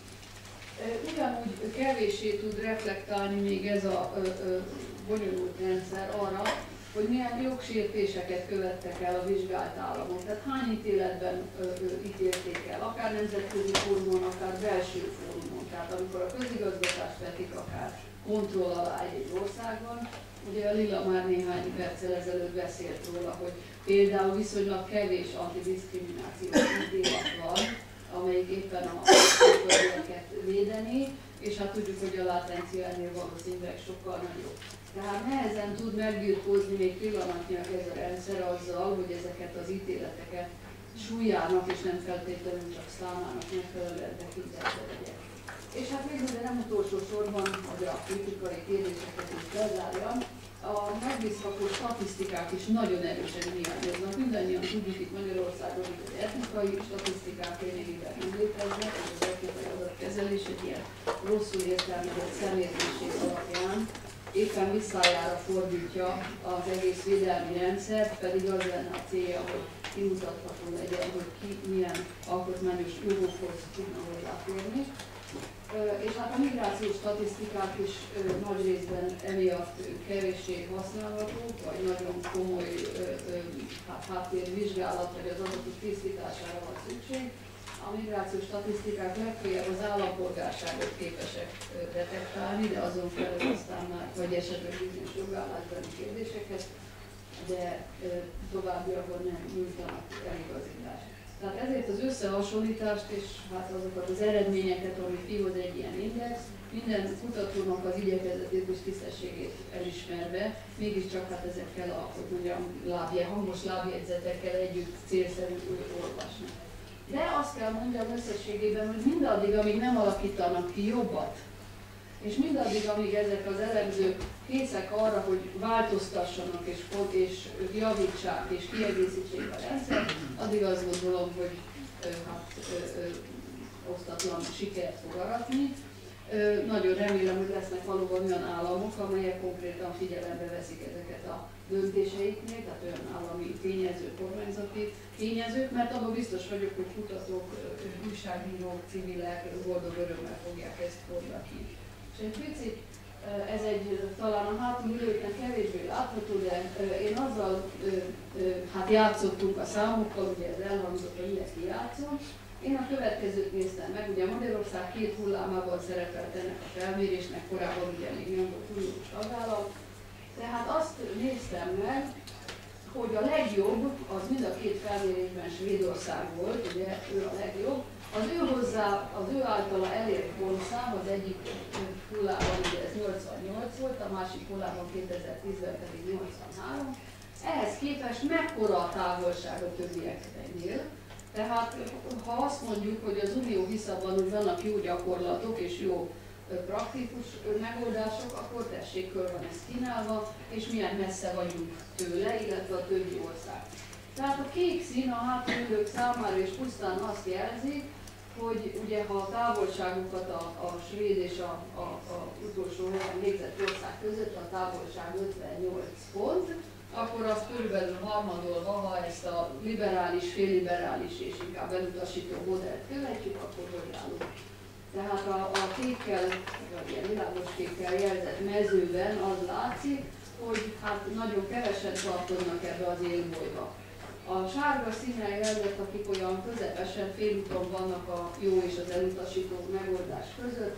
Speaker 6: Ugyanúgy kevéssé tud reflektálni még ez a ö, ö, bonyolult rendszer arra, hogy milyen jogsértéseket követtek el a vizsgált államok. Tehát hány ítéletben ö, ö, ítélték el, akár nemzetközi fórumon, akár belső fórumon. Tehát amikor a közigazgatást vetik akár kontroll alá egy országban, ugye a Lilla már néhány perccel ezelőtt beszélt róla, hogy például viszonylag kevés antidiszkriminációs ítélet van, amelyik éppen a körülményeket védeni, és hát tudjuk, hogy a látencia ennél valószínűleg sokkal nagyobb. Tehát nehezen tud megbirkózni még pillanatnyilag ez a rendszer azzal, hogy ezeket az ítéleteket súlyának és nem feltétlenül csak számának megfelelően tekintetbe legyen. És hát végül, de nem utolsó sorban, hogy a kritikai kérdéseket is lezárjam, a megbízható statisztikák is nagyon erősen hiányoznak. Mindannyian tudjuk itt Magyarországon, hogy etnikai statisztikák lényegében nem léteznek, és az etnikai adatkezelés egy ilyen rosszul értelmezett személyzéség alapján éppen visszájára fordítja az egész védelmi rendszert, pedig az lenne a célja, hogy kimutatható legyen, hogy ki milyen alkotmányos jogokhoz tudna hozzáférni. És hát a migrációs statisztikák is nagy részben emiatt kevéssé használhatók, vagy nagyon komoly hát, háttérvizsgálat, vagy az adatok tisztítására van szükség. A migrációs statisztikák legfeljebb az állampolgárságot képesek detektálni, de azon felül aztán már, vagy esetleg bizonyos jogállásbeli kérdéseket, de továbbiakban nem nyújtanak eligazítást. Tehát ezért az összehasonlítást és hát azokat az eredményeket, amit kihoz egy ilyen index, minden kutatónak az igyekezetét és tisztességét elismerve, mégiscsak hát ezekkel a, hogy mondjam, lábje, hangos lábjegyzetekkel együtt célszerű olvasni. De azt kell mondjam összességében, hogy mindaddig, amíg nem alakítanak ki jobbat, és mindaddig, amíg ezek az elemzők készek arra, hogy változtassanak és, és javítsák és kiegészítsék a rendszert, addig azt gondolom, hogy hát, ö, ö, osztatlan sikert fog aratni. Ö, nagyon remélem, hogy lesznek valóban olyan államok, amelyek konkrétan figyelembe veszik ezeket a döntéseiknél, tehát olyan állami tényezők, kormányzati tényezők, mert abban biztos vagyok, hogy kutatók, újságírók, civilek boldog örömmel fogják ezt forgatni. És egy picit, ez egy talán a hátulülőknek kevésbé látható, de én azzal, hát játszottunk a számokkal, ugye ez elhangzott, hogy mindenki játszom. Én a következőt néztem meg, ugye Magyarország két hullámában szerepelt ennek a felmérésnek, korábban ugye még nem volt uniós tagállam. Tehát azt néztem meg, hogy a legjobb, az mind a két felmérésben Svédország volt, ugye ő a legjobb, az ő hozzá, az ő általa elért pontszám az egyik hullában ugye ez nyolcvannyolc volt, a másik hullában kétezer-tízben pedig nyolcvanhárom. Ehhez képest mekkora a távolság a többieknél? Tehát ha azt mondjuk, hogy az Unió hisz abban, hogy vannak jó gyakorlatok és jó praktikus megoldások, akkor tessék, kör van ez kínálva, és milyen messze vagyunk tőle, illetve a többi ország. Tehát a kék szín a hátraülők számára is pusztán azt jelzi, hogy ugye ha a távolságokat a, a svéd és a, a, a utolsó helyen végzett ország között a távolság ötvennyolc pont, akkor azt körülbelül harmadolva, ha ezt a liberális, félliberális és inkább elutasító modellt követjük, akkor hogy állunk. Tehát a, a kékkel, vagy ilyen világos kékkel jelzett mezőben az látszik, hogy hát nagyon keveset tartoznak ebbe az élbolyba. A sárga színnel jelzett, akik olyan közepesen félúton vannak a jó és az elutasító megoldás között,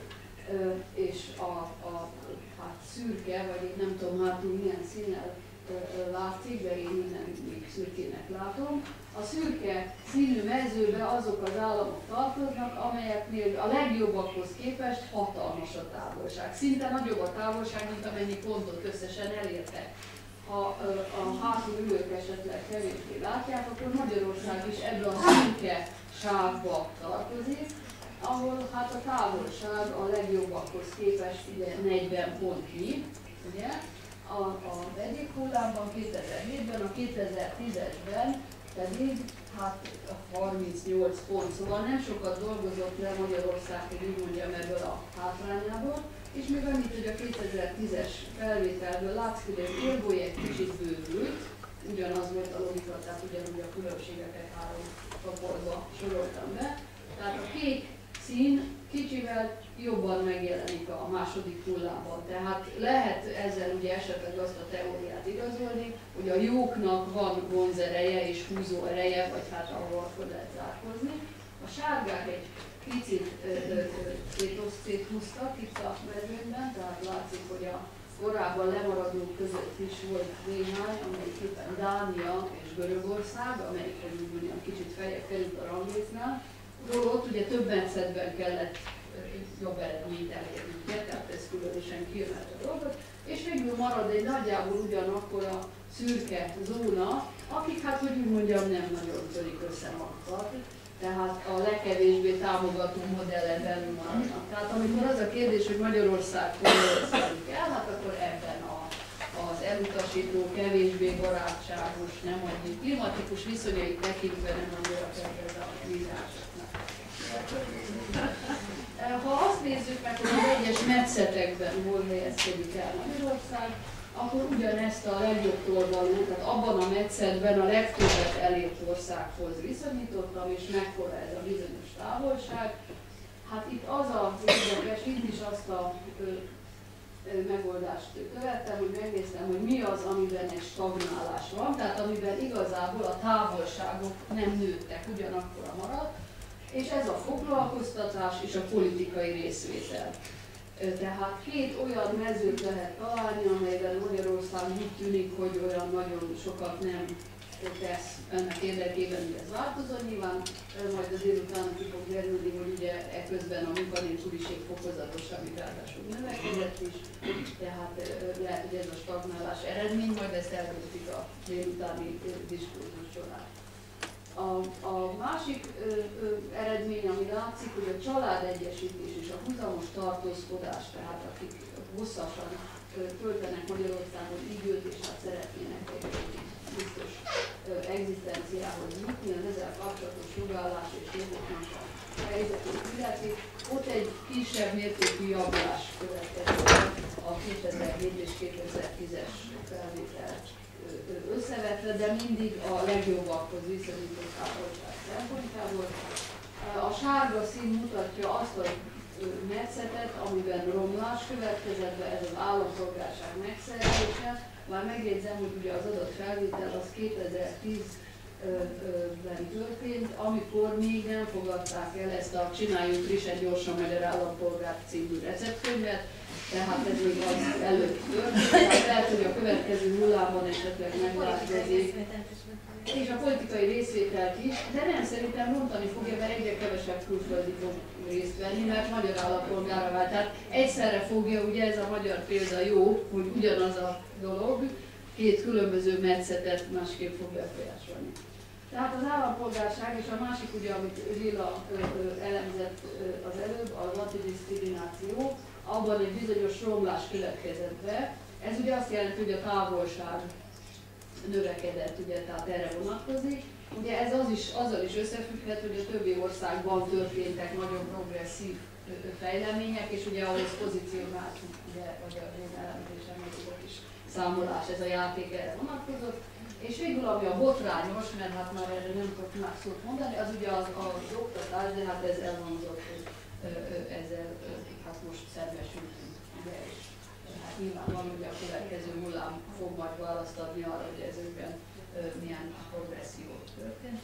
Speaker 6: és a, a hát szürke, vagy én nem tudom hátul milyen színnel látszik, de én minden még szürkének látom. A szürke színű mezőbe azok az államok tartoznak, amelyeknél a legjobbakhoz képest hatalmas a távolság. Szinte nagyobb a távolság, mint amennyi pontot összesen elértek. Ha a hátul ülők esetleg kevésbé látják, akkor Magyarország is ebbe a szürke sávba tartozik, ahol hát a távolság a legjobbakhoz képest ugye negyven pontnyi, ugye? A, a egyik hullámban kétezer-hétben, a kétezer-tízesben pedig hát harmincnyolc pont, szóval nem sokat dolgozott le Magyarország, hogy úgy mondjam, ebből a hátrányából, és még annyit, hogy a kétezer-tízes felvételből látszik, hogy az élboly egy kicsit bővült, ugyanaz volt a logika, tehát ugyanúgy a különbségeket három csoportba soroltam be. Tehát a kék szín kicsivel jobban megjelenik a második hullámban. Tehát lehet ezzel ugye esetleg azt a teóriát igazolni, hogy a jóknak van vonzereje és húzó ereje, vagy hát ahol akkor lehet zárkozni. A sárgák egy picit széthúztak itt a mezőnyben, tehát látszik, hogy a korábban lemaradók között is volt néhány, amelyik éppen Dánia és Görögország, amelyik, hogy úgy mondjam, kicsit feljebb került a ranglécnál. Ott ugye több metszetben kellett jobb eredményt elérni, ugye? Tehát ez különösen kiemelt a dolgot, és végül marad egy nagyjából ugyanakkor a szürke zóna, akik hát, hogy úgy mondjam, nem nagyon törik össze magukat, tehát a legkevésbé támogató modellen belül maradnak. Tehát amikor az a kérdés, hogy Magyarország hol szállik el, hát akkor ebben a, az elutasító, kevésbé barátságos, nem annyi klimatikus viszonyait tekintve nem annyira kedvez a migránsoknak. Ha azt nézzük meg, hogy az egyes metszetekben hol helyezkedik el Magyarország, akkor ugyanezt a legjobbtól való, tehát abban a metszetben a legtöbbet elért országhoz viszonyítottam, és mekkora ez a bizonyos távolság. Hát itt az a érdekes, itt is azt a ö, ö, megoldást követtem, hogy megnéztem, hogy mi az, amiben egy stagnálás van, tehát amiben igazából a távolságok nem nőttek, ugyanakkor maradt, és ez a foglalkoztatás és a politikai részvétel. Tehát két olyan mezőt lehet találni, amelyben Magyarország úgy tűnik, hogy olyan nagyon sokat nem tesz ennek érdekében, hogy ez változó. Nyilván majd az délután ki fog derülni, hogy ugye eközben a munkanélküliség fokozatosan, amit ráadásul növekedett is, tehát lehet, hogy ez a stagnálás eredmény, majd ezt eldöntik a délutáni diskurzus során. A, a másik ö, ö, eredmény, ami látszik, hogy a családegyesítés és a húzamos tartózkodás, tehát akik hosszasan ö, töltenek Magyarországon időt, és hát szeretnének egy biztos ö, egzisztenciához jutni, az ezzel kapcsolatos jogállás és jogoknak a helyzetét illeti. Ott egy kisebb mértékű javulás következett a kétezer-hét és kétezer-tízes felvétel összevetve, de mindig a legjobbakhoz viszonyított távolság szempontjából. A sárga szín mutatja azt a metszetet, amiben romlás következett be, ez az állampolgárság megszerzése. Már megjegyzem, hogy ugye az adatfelvétel az kétezer-tízben történt, amikor még nem fogadták el ezt a Csináljunk frissen gyorsan magyar állampolgárt című receptkönyvet, tehát ez még az előtt történt, tehát lehet, hogy a következő hullámban esetleg megváltozik. És a politikai részvételt is, de nem szerintem rontani fogja, mert egyre kevesebb külföldi fog részt venni, mert magyar állampolgára vált. Tehát egyszerre fogja, ugye ez a magyar példa jó, hogy ugyanaz a dolog, két különböző metszetet másképp fog befolyásolni. Tehát az állampolgárság és a másik, ugye, amit Lila elemzett az előbb, az antidiszkrimináció, abban egy bizonyos romlás következett be. Ez ugye azt jelenti, hogy a távolság növekedett, ugye, tehát erre vonatkozik. Ugye ez az is, azzal is összefügghet, hogy a többi országban történtek nagyon progresszív fejlemények, és ugye ahhoz pozícionáltunk, ugye, vagy a én elemzésem, az is számolás, ez a játék erre vonatkozott. És végül, ami a botrányos, mert hát már erre nem tudok más szót mondani, az ugye az, az oktatás, de hát ez elhangzott, hogy ezzel hát most szembesültünk. Ugye, és hát nyilvánvalóan ugye a következő hullám fog majd választ adni arra, hogy ezekben milyen progresszió történt.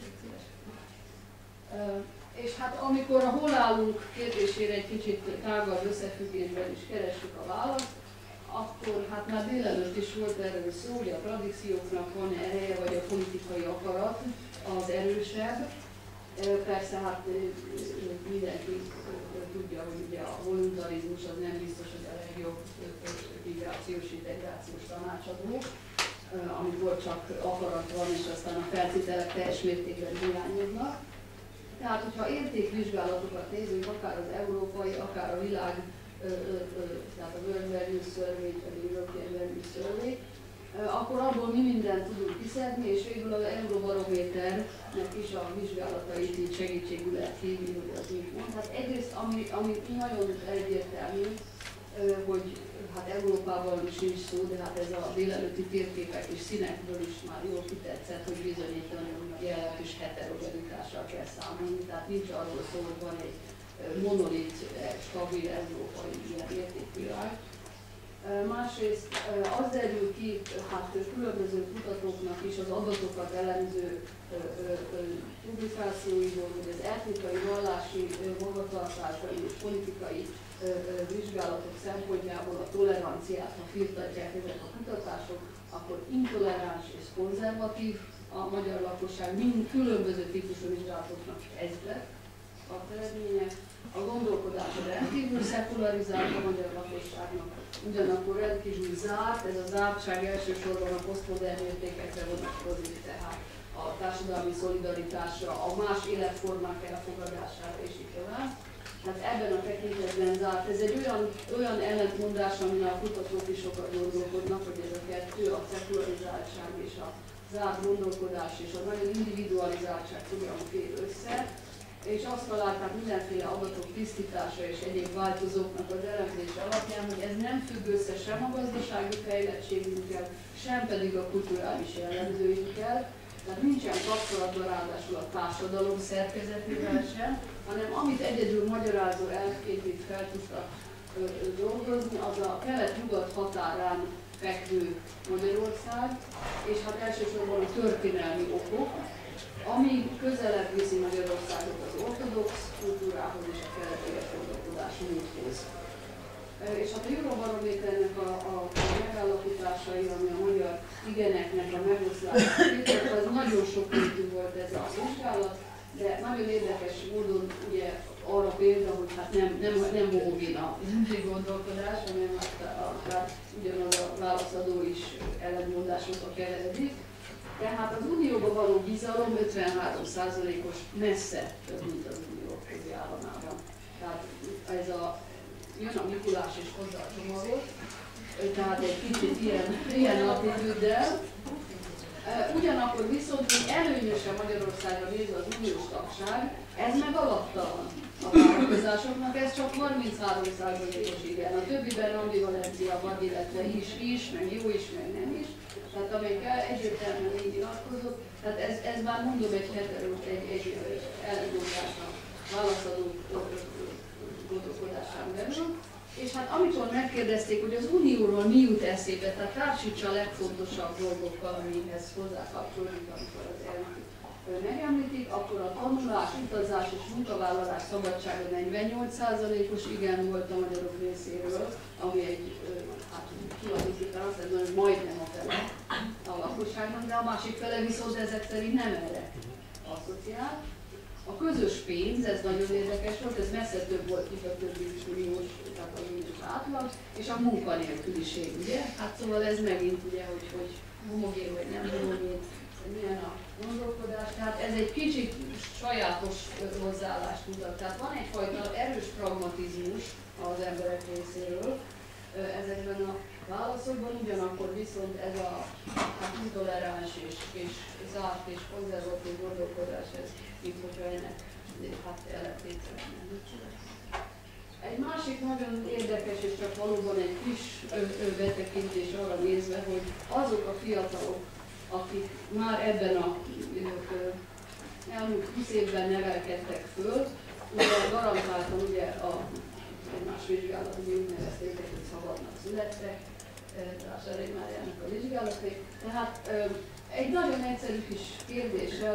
Speaker 6: És hát amikor a hol állunk kérdésére egy kicsit tágabb összefüggésben is keressük a választ, akkor hát már délelőtt is volt erről szó, hogy a tradícióknak van ereje, vagy a politikai akarat az erősebb. Persze hát mindenki tudja, hogy ugye a voluntarizmus az nem biztos, hogy a legjobb migrációs integrációs tanácsadó, amikor csak akarat van, és aztán a feltételek teljes mértékben hiányoznak. Tehát, hogyha értékvizsgálatokat nézünk, akár az európai, akár a világ, tehát a World Value Survey, vagy a European Value Survey, akkor abból mi mindent tudunk kiszedni, és végül az Eurobarométernek is a vizsgálatait így segítségül lehet hívni, hogy az mit mond. Hát egyrészt, ami, ami nagyon egyértelmű, hogy hát Európában is nincs szó, de hát ez a délelőtti térképek és színekből is már jól kitetszett, hogy bizonyítani jelentős heterogenitással kell számolni. Tehát nincs arról szó, hogy van egy monolit, stabil európai ilyen értékvilág. Másrészt az derül ki, hát különböző kutatóknak is az adatokat elemző publikációiból, hogy az etnikai, vallási, magatartásai és politikai vizsgálatok szempontjából a toleranciát, ha firtatják ezek a kutatások, akkor intoleráns és konzervatív a magyar lakosság, mind különböző típusú vizsgálatoknak ez lett a eredménye. A gondolkodás rendkívül szekularizált a magyar lakosságnak, ugyanakkor rendkívül zárt, ez a zártság elsősorban a posztmodern értékekre vonatkozik, tehát a társadalmi szolidaritásra, a más életformák elfogadására és így tovább. Tehát ebben a tekintetben zárt. Ez egy olyan, olyan ellentmondás, amin a kutatók is sokat gondolkodnak, hogy ez a kettő, a szekularizáltság és a zárt gondolkodás és a nagyon individualizáltság hogyan fér össze. És azt találták mindenféle adatok tisztítása és egyéb változóknak az elemzése alapján, hogy ez nem függ össze sem a gazdasági fejlettségünkkel, sem pedig a kulturális jellemzőinkkel. Tehát nincsen kapcsolatban ráadásul a társadalom szerkezetével sem, hanem amit egyedül magyarázó elvként itt fel tudtak dolgozni, az a kelet-nyugat határán fekvő Magyarország, és hát elsősorban a történelmi okok, ami közelebb viszi Magyarországot az ortodox kultúrához és a keletiek gondolkodás múlthoz. És hát a Eurobarométernek a, a, a megállapításai, ami a magyar igeneknek a megoszlása, az nagyon sokszínű volt ez a vizsgálat, de nagyon érdekes módon ugye arra példa, hogy hát nem, nem, nem homogén a gondolkodás, hanem akár ugyanaz a válaszadó is ellentmondásokba keveredik. Tehát az unióba való bizalom ötvenhárom százalékos, messze több, mint az unió közi államában. Tehát ez a, jön a Mikulás és hozzá a csomagot, tehát egy kicsit ilyen, ilyen attitűddel. Ugyanakkor viszont, hogy előnyösen Magyarországra nézve az uniós tagság, ez meg alatta van a vállalkozásoknak, ez csak harminchárom százalékos igen. A többiben ambivalencia van, illetve is, is, meg jó is, meg nem is. Tehát amelyik egyértelműen így nyilatkozott, tehát ez, ez már mondom egy heteró, egy, egy elgondolás a válaszadó gondolkodásán belül. És hát amikor megkérdezték, hogy az unióról mi jut eszébe, tehát társítsa a legfontosabb dolgokkal, amihez hozzákapcsolódik, amikor az elnök megemlítik, akkor a tanulás, utazás és munkavállalás szabadsága negyvennyolc százalékos igen volt a magyarok részéről, ami egy hát, kialakítottan azt mondom, hogy majdnem a fele a lakosságnak, de a másik fele viszont ezek szerint nem erre asszociál. A közös pénz, ez nagyon érdekes volt, ez messze több volt, mint a többi uniós, tehát a uniós átlag, és a munkanélküliség, ugye? Hát szóval ez megint ugye, hogy, hogy homogén vagy nem homogén, milyen a gondolkodás. Tehát ez egy kicsit sajátos hozzáállást mutat. Tehát van egyfajta erős pragmatizmus az emberek részéről ezekben a válaszokban, ugyanakkor viszont ez a hát, intoleráns és, és zárt és konzervatív gondolkodás, ez mint hogyha ennek hát ellentétben szeretném. Egy másik nagyon érdekes és csak valóban egy kis betekintés arra nézve, hogy azok a fiatalok, akik már ebben a elmúlt húsz évben nevelkedtek föl, ugye garantáltan ugye a egymás vizsgálat, ugye úgy nevezték, hogy szabadnak születtek, Társadalmi Máriának a vizsgálatai. Tehát egy nagyon egyszerű kis kérdéssel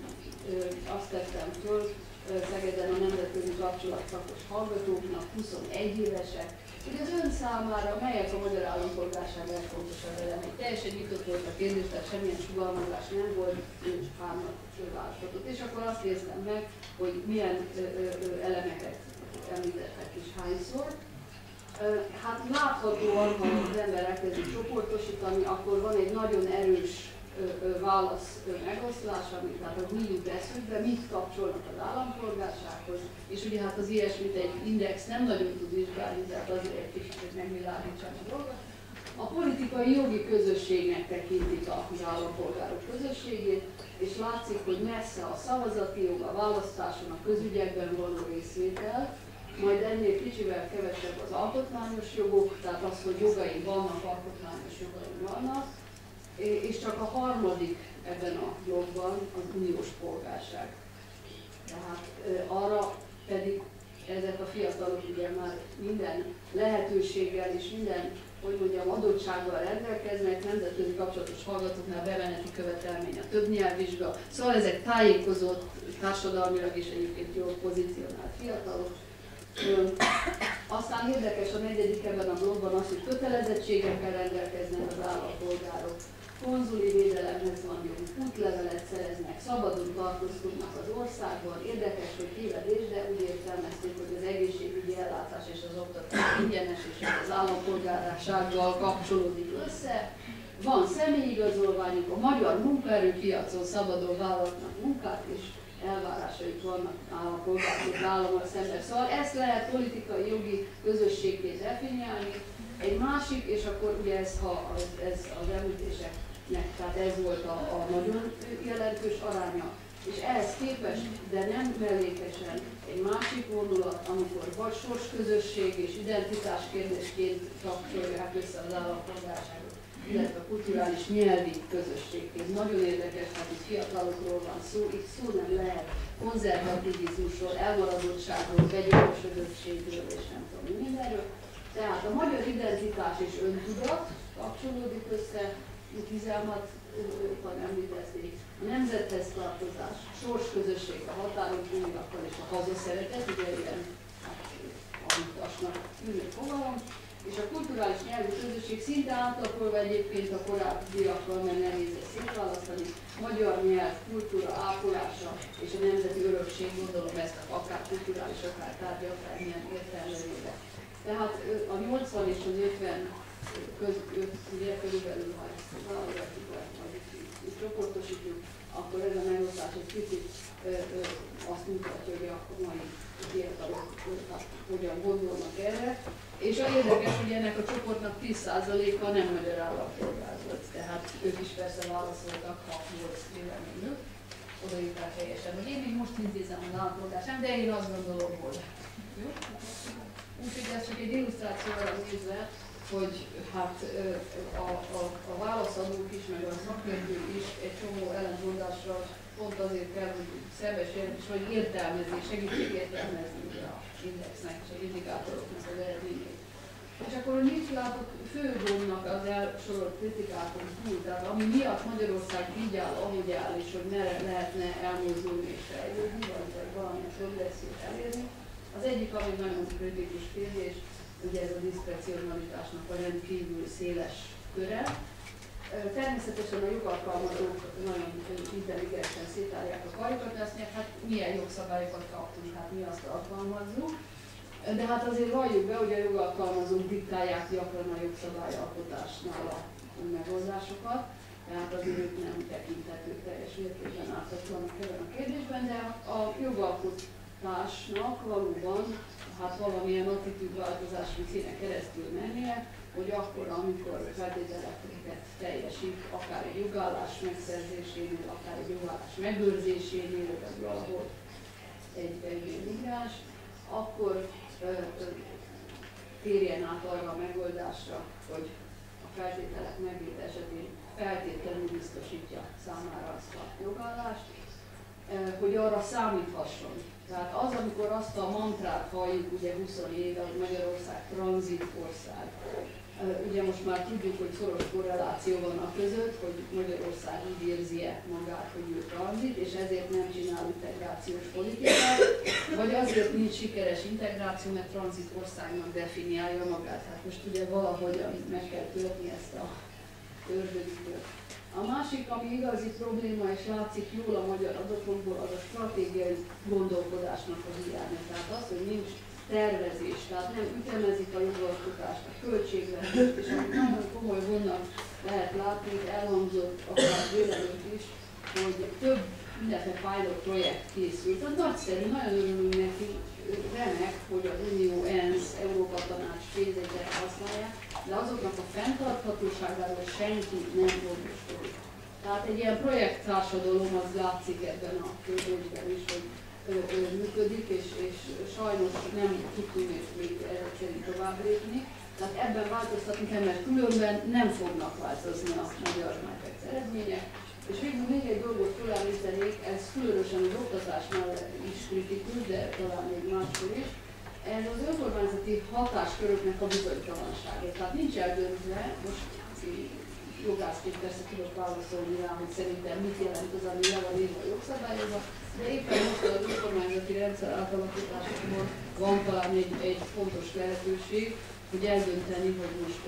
Speaker 6: azt tettem föl Szegeden a nemzetközi kapcsolatszakos hallgatóknak, huszonegy évesek, hogy az ön számára melyek a magyar állampolgárság legfontosabb elemei. Teljesen nyitott volt a kérdés, tehát semmilyen sugalmazás nem volt, nincs hármat választhatott. És akkor azt néztem meg, hogy milyen ö, ö, elemeket említettek is hányszor. Hát láthatóan, ha az ember elkezdi csoportosítani, akkor van egy nagyon erős válasz megoszlás, amit tehát hogy mi jut eszükbe, mit kapcsolnak az állampolgársághoz, és ugye hát az ilyesmit egy index nem nagyon tud vizsgálni, tehát azért egy kicsit, hogy megvilágítsák a dolgot. A politikai jogi közösségnek tekintik az állampolgárok közösségét, és látszik, hogy messze a szavazati jog, a választáson, a közügyekben való részvétel, majd ennél kicsivel kevesebb az alkotmányos jogok, tehát az, hogy jogaim vannak, alkotmányos jogaim vannak, és csak a harmadik ebben a blogban az uniós polgárság. Tehát arra pedig ezek a fiatalok ugye már minden lehetőséggel és minden, hogy mondjam, adottsággal rendelkeznek, nemzetközi kapcsolatos hallgatóknál bemeneti követelmény a többnyelvvizsga, szóval ezek tájékozott, társadalmilag és egyébként jól pozícionált fiatalok. Aztán érdekes a negyedik ebben a blogban az, hogy kötelezettségekkel rendelkeznek az állampolgárok, konzuli védelemhez van joguk, útlevelet szereznek, szabadon tartózkodnak az országban. Érdekes, hogy tévedés, de úgy értelmezték, hogy az egészségügyi ellátás és az oktatás ingyenes, és az állampolgársággal kapcsolódik össze. Van személyigazolványuk, a magyar munkaerőpiacon szabadon vállalnak munkát, és elvárásaik vannak állampolgárok állammal szemben. Szóval ezt lehet politikai jogi közösségként definiálni. Egy másik, és akkor ugye ez, ha az, ez az említéseknek, tehát ez volt a, a nagyon jelentős aránya, és ehhez képest, de nem mellékesen, egy másik vonulat, amikor vagy sorsközösség és identitás kérdésként kapcsolják össze az állampolgárságot, illetve a kulturális nyelvi közösségként. Nagyon érdekes, hát itt fiatalokról van szó, itt szó nem lehet konzervativizmusról, elmaradottságról, begyorsodöttségről és nem tudom mindenről. Tehát a magyar identitás és öntudat kapcsolódik össze, tizenhatban említették, a nemzethez tartozás, sorsközösség, a határon túliakkal és a hazaszeretet, ugye ilyen utasnak tűnő fogalom, és a kulturális nyelvi közösség szinte átlakolva egyébként a korábbiakkal, mert nehéz ezt szétválasztani, magyar nyelv, kultúra ápolása és a nemzeti örökség, gondolom ezt akár kulturális, akár tárgyi, akár milyen értelmevébe. Tehát a nyolcvan és az ötven között, ugye körülbelül, ha ezt válogatjuk, vagy itt csoportosítjuk, akkor ez a megosztás egy picit azt mutatja, hogy a mai fiatalok hogyan gondolnak erre. És a érdekes, hogy ennek a csoportnak tíz százaléka nem magyar állampolgár volt, tehát ők is persze válaszoltak, ha volt véleményük, odaírták helyesen, hogy én még most intézem az állampolgárság, de én azt gondolom, hogy jó. Úgyhogy ez csak egy illusztrációra nézve, hogy hát a, a, a válaszadók is, meg a szakértők is egy csomó ellentmondásra pont azért kell, hogy szembesüljenek, és hogy értelmezni, segítség értelmezni az indexnek és az indikátoroknak az eredményeit. És akkor mit látok fő gondnak az elsorolt kritikákon túl, tehát ami miatt Magyarország így áll, ahogy áll, és hogy merre lehetne elmozdulni és fejlődni, vagy valamilyen progressziót elérni. Az egyik, ami nagyon kritikus kérdés, ugye ez a diszkrecionalitásnak a rendkívül széles köre. Természetesen a jogalkalmazók nagyon intelligensen szétárják a karjukat, de azt mondják, hát milyen jogszabályokat kaptunk, hát mi azt alkalmazzuk. De hát azért valljuk be, hogy a jogalkalmazók diktálják gyakran a jogszabályalkotásnál a megoldásokat, tehát azért ők nem tekinthetők teljes mértékben ártatlanak ebben a kérdésben, de a jogalkotásnak valóban hát valamilyen attitűdváltozási kéne keresztül mennie, hogy akkor, amikor feltételeket teljesít, akár egy jogállás megszerzésénél, akár egy jogállás megőrzésénél, vagy valahol egy, egy migráns, akkor ö, ö, térjen át arra a megoldásra, hogy a feltételek megvétel esetén feltétlenül biztosítja számára azt a jogállást, ö, hogy arra számíthasson. Tehát az, amikor azt a mantrát halljuk ugye húsz éve, hogy Magyarország tranzitország, ugye most már tudjuk, hogy szoros korreláció van a között, hogy Magyarország így érzi-e magát, hogy ő tranzit, és ezért nem csinál integrációs politikát, vagy azért nincs sikeres integráció, mert tranzitországnak definiálja magát. Hát most ugye valahogyan meg kell törni ezt a ördögüket. A másik, ami igazi probléma, és látszik jól a magyar adatokból, az a stratégiai gondolkodásnak a hiánya. Tehát az, hogy nincs tervezés, tehát nem ütemezik a jogalkotást, a költségvetést, és amit nagyon komoly gondnak lehet látni, elhangzott akár délelőtt is, hogy több mindenféle pilot projekt készült. Tehát nagyszerű, nagyon örülünk neki, remek, hogy az Unió, ENSZ, Európa Tanács pénzeket használják, de azoknak a fenntarthatóságáról senki nem gondoskodik. Tehát egy ilyen projekttársadalom az látszik ebben a kérdésben is, hogy Ö, ö, működik, és, és sajnos nem tudtunk még ezek szerint tovább lépni. Tehát ebben változtatni kell, mert különben nem fognak változni a magyar Matrix eredmények. És végül még egy dolgot fölemlítenék, ez különösen az oktatásnál is kritikus, de talán még máskor is. Ez az önkormányzati hatásköröknek a bizonytalansága. Tehát nincs eldöntve, most jogászként persze tudok válaszolni rá, hogy szerintem mit jelent az, ami le van írva a jogszabályokban, de éppen most az önkormányzati rendszer átalakításokban van talán egy, egy fontos lehetőség, hogy eldönteni, hogy most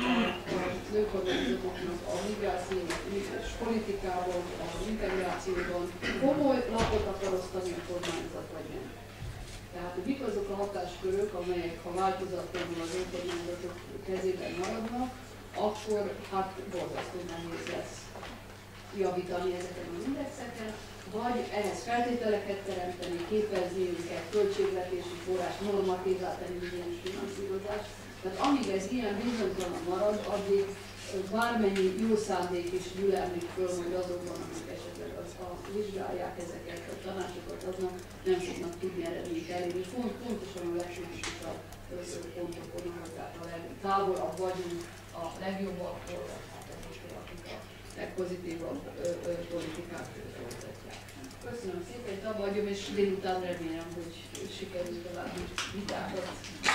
Speaker 6: az önkormányzatoknak a migrációnak, migrációs politikában, az integrációban komoly lapot akar osztani a kormányzat, vagy nem. Tehát, hogy mik azok a hatáskörök, amelyek, ha változatlanul az önkormányzatok kezében maradnak, akkor hát borzasztó nehéz lesz javítani ezeken az indexeken, vagy ehhez feltételeket teremteni, képezni őket, költségvetési forrás, normatívá tenni bizonyos finanszírozást. Tehát amíg ez ilyen bizonytalan marad, addig bármennyi jó szándék is gyülemlik föl, hogy azokban, akik esetleg az a vizsgálják ezeket a tanácsokat, aznak nem fognak tudni eredményt elérni. Font, pontosan a legkritikusabb pontokon, ahol tehát a legtávolabb vagyunk a legjobbaktól, akik a legpozitívabb politikát folytatják. Köszönöm szépen, itt abba hagyom, és délután remélem, hogy sikerül további vitákat.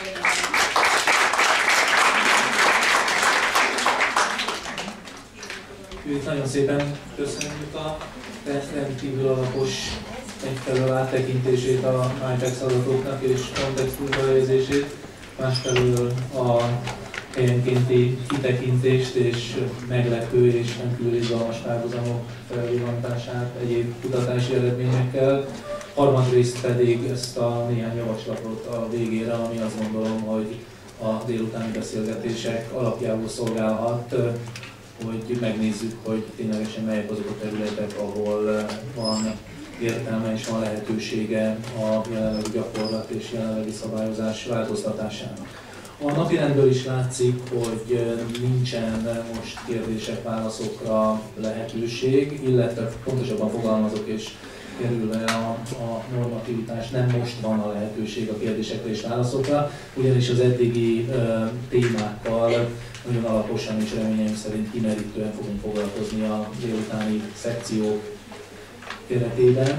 Speaker 1: Őt nagyon szépen köszönjük a rendkívül alapos egyfelől áttekintését a MyTex adatoknak és kontextusba helyezését, másfelől a helyenkénti kitekintést és meglepő és rendkívül izgalmas párhuzamok felvillantását egyéb kutatási eredményekkel. Harmadrészt pedig ezt a néhány javaslatot a végére, ami azt gondolom, hogy a délutáni beszélgetések alapjául szolgálhat, hogy megnézzük, hogy ténylegesen melyek azok a területek, ahol van értelme és van lehetősége a jelenlegi gyakorlat és jelenlegi szabályozás változtatásának. A napirendből is látszik, hogy nincsen most kérdések, válaszokra lehetőség, illetve pontosabban fogalmazok és kerülve a, a normativitás, nem most van a lehetőség a kérdésekre és válaszokra, ugyanis az eddigi uh, témákkal nagyon alaposan és reményeim szerint kimerítően fogunk foglalkozni a délutáni szekciók keretében.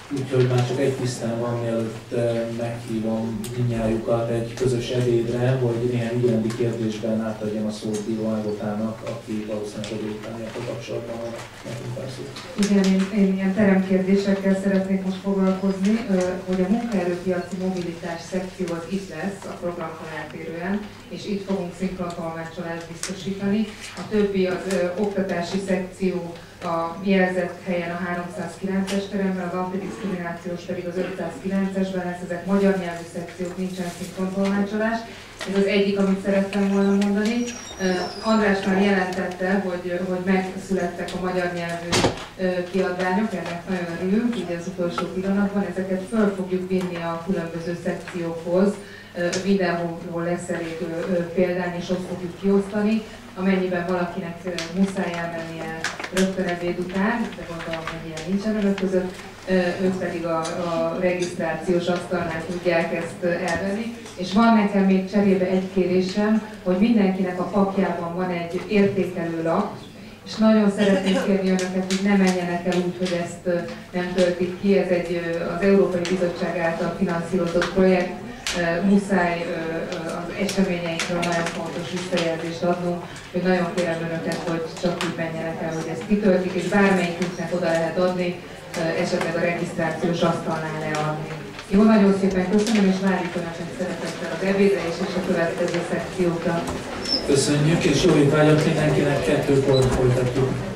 Speaker 1: úgyhogy már csak egy tisztán van, mielőtt meghívom mindnyájukat egy közös ebédre, hogy néhány ügyrendi kérdésben átadjam a szót Bíró Ágotának, aki valószínűleg a délutániakkal kapcsolatban van nekünk pár szót.
Speaker 7: Igen, én, én ilyen teremkérdésekkel szeretnék most foglalkozni, hogy a munkaerőpiaci mobilitás szekció az itt lesz a programtól eltérően, és itt fogunk szinkrontolmácsolást biztosítani. A többi az ö, oktatási szekció a jelzett helyen a háromszázkilences teremben, az antidiszkriminációs pedig az ötszázkilencesben lesz, ezek magyar nyelvű szekciók, nincsen szinkrontolmácsolás. Ez az egyik, amit szerettem volna mondani. András már jelentette, hogy, hogy megszülettek a magyar nyelvű kiadványok, ennek nagyon örülünk, így az utolsó pillanatban. Ezeket föl fogjuk vinni a különböző szekciókhoz, mindenhol lesz elég példány, és ott fogjuk kiosztani. Amennyiben valakinek muszáj elmennie rögtön ebéd után, de gondolom, hogy ilyen nincsen önök között, ők pedig a, a regisztrációs asztalnál tudják ezt elvenni. És van nekem még cserébe egy kérésem, hogy mindenkinek a papjában van egy értékelő lap, és nagyon szeretném kérni önöket, hogy ne menjenek el úgy, hogy ezt nem töltik ki. Ez egy az Európai Bizottság által finanszírozott projekt, muszáj az eseményeinkről nagyon fontos visszajelzést adnunk, hogy nagyon kérem önöket, hogy csak úgy menjenek el, hogy ezt kitöltik, és bármelyikünknek oda lehet adni, esetleg a regisztrációs asztalnál leadni. Jó, nagyon szépen köszönöm, és várjuk önöket szeretettel az ebédre és a következő szekciókra.
Speaker 1: Köszönjük, és jó étvágyat mindenkinek, kettőkor folytatjuk.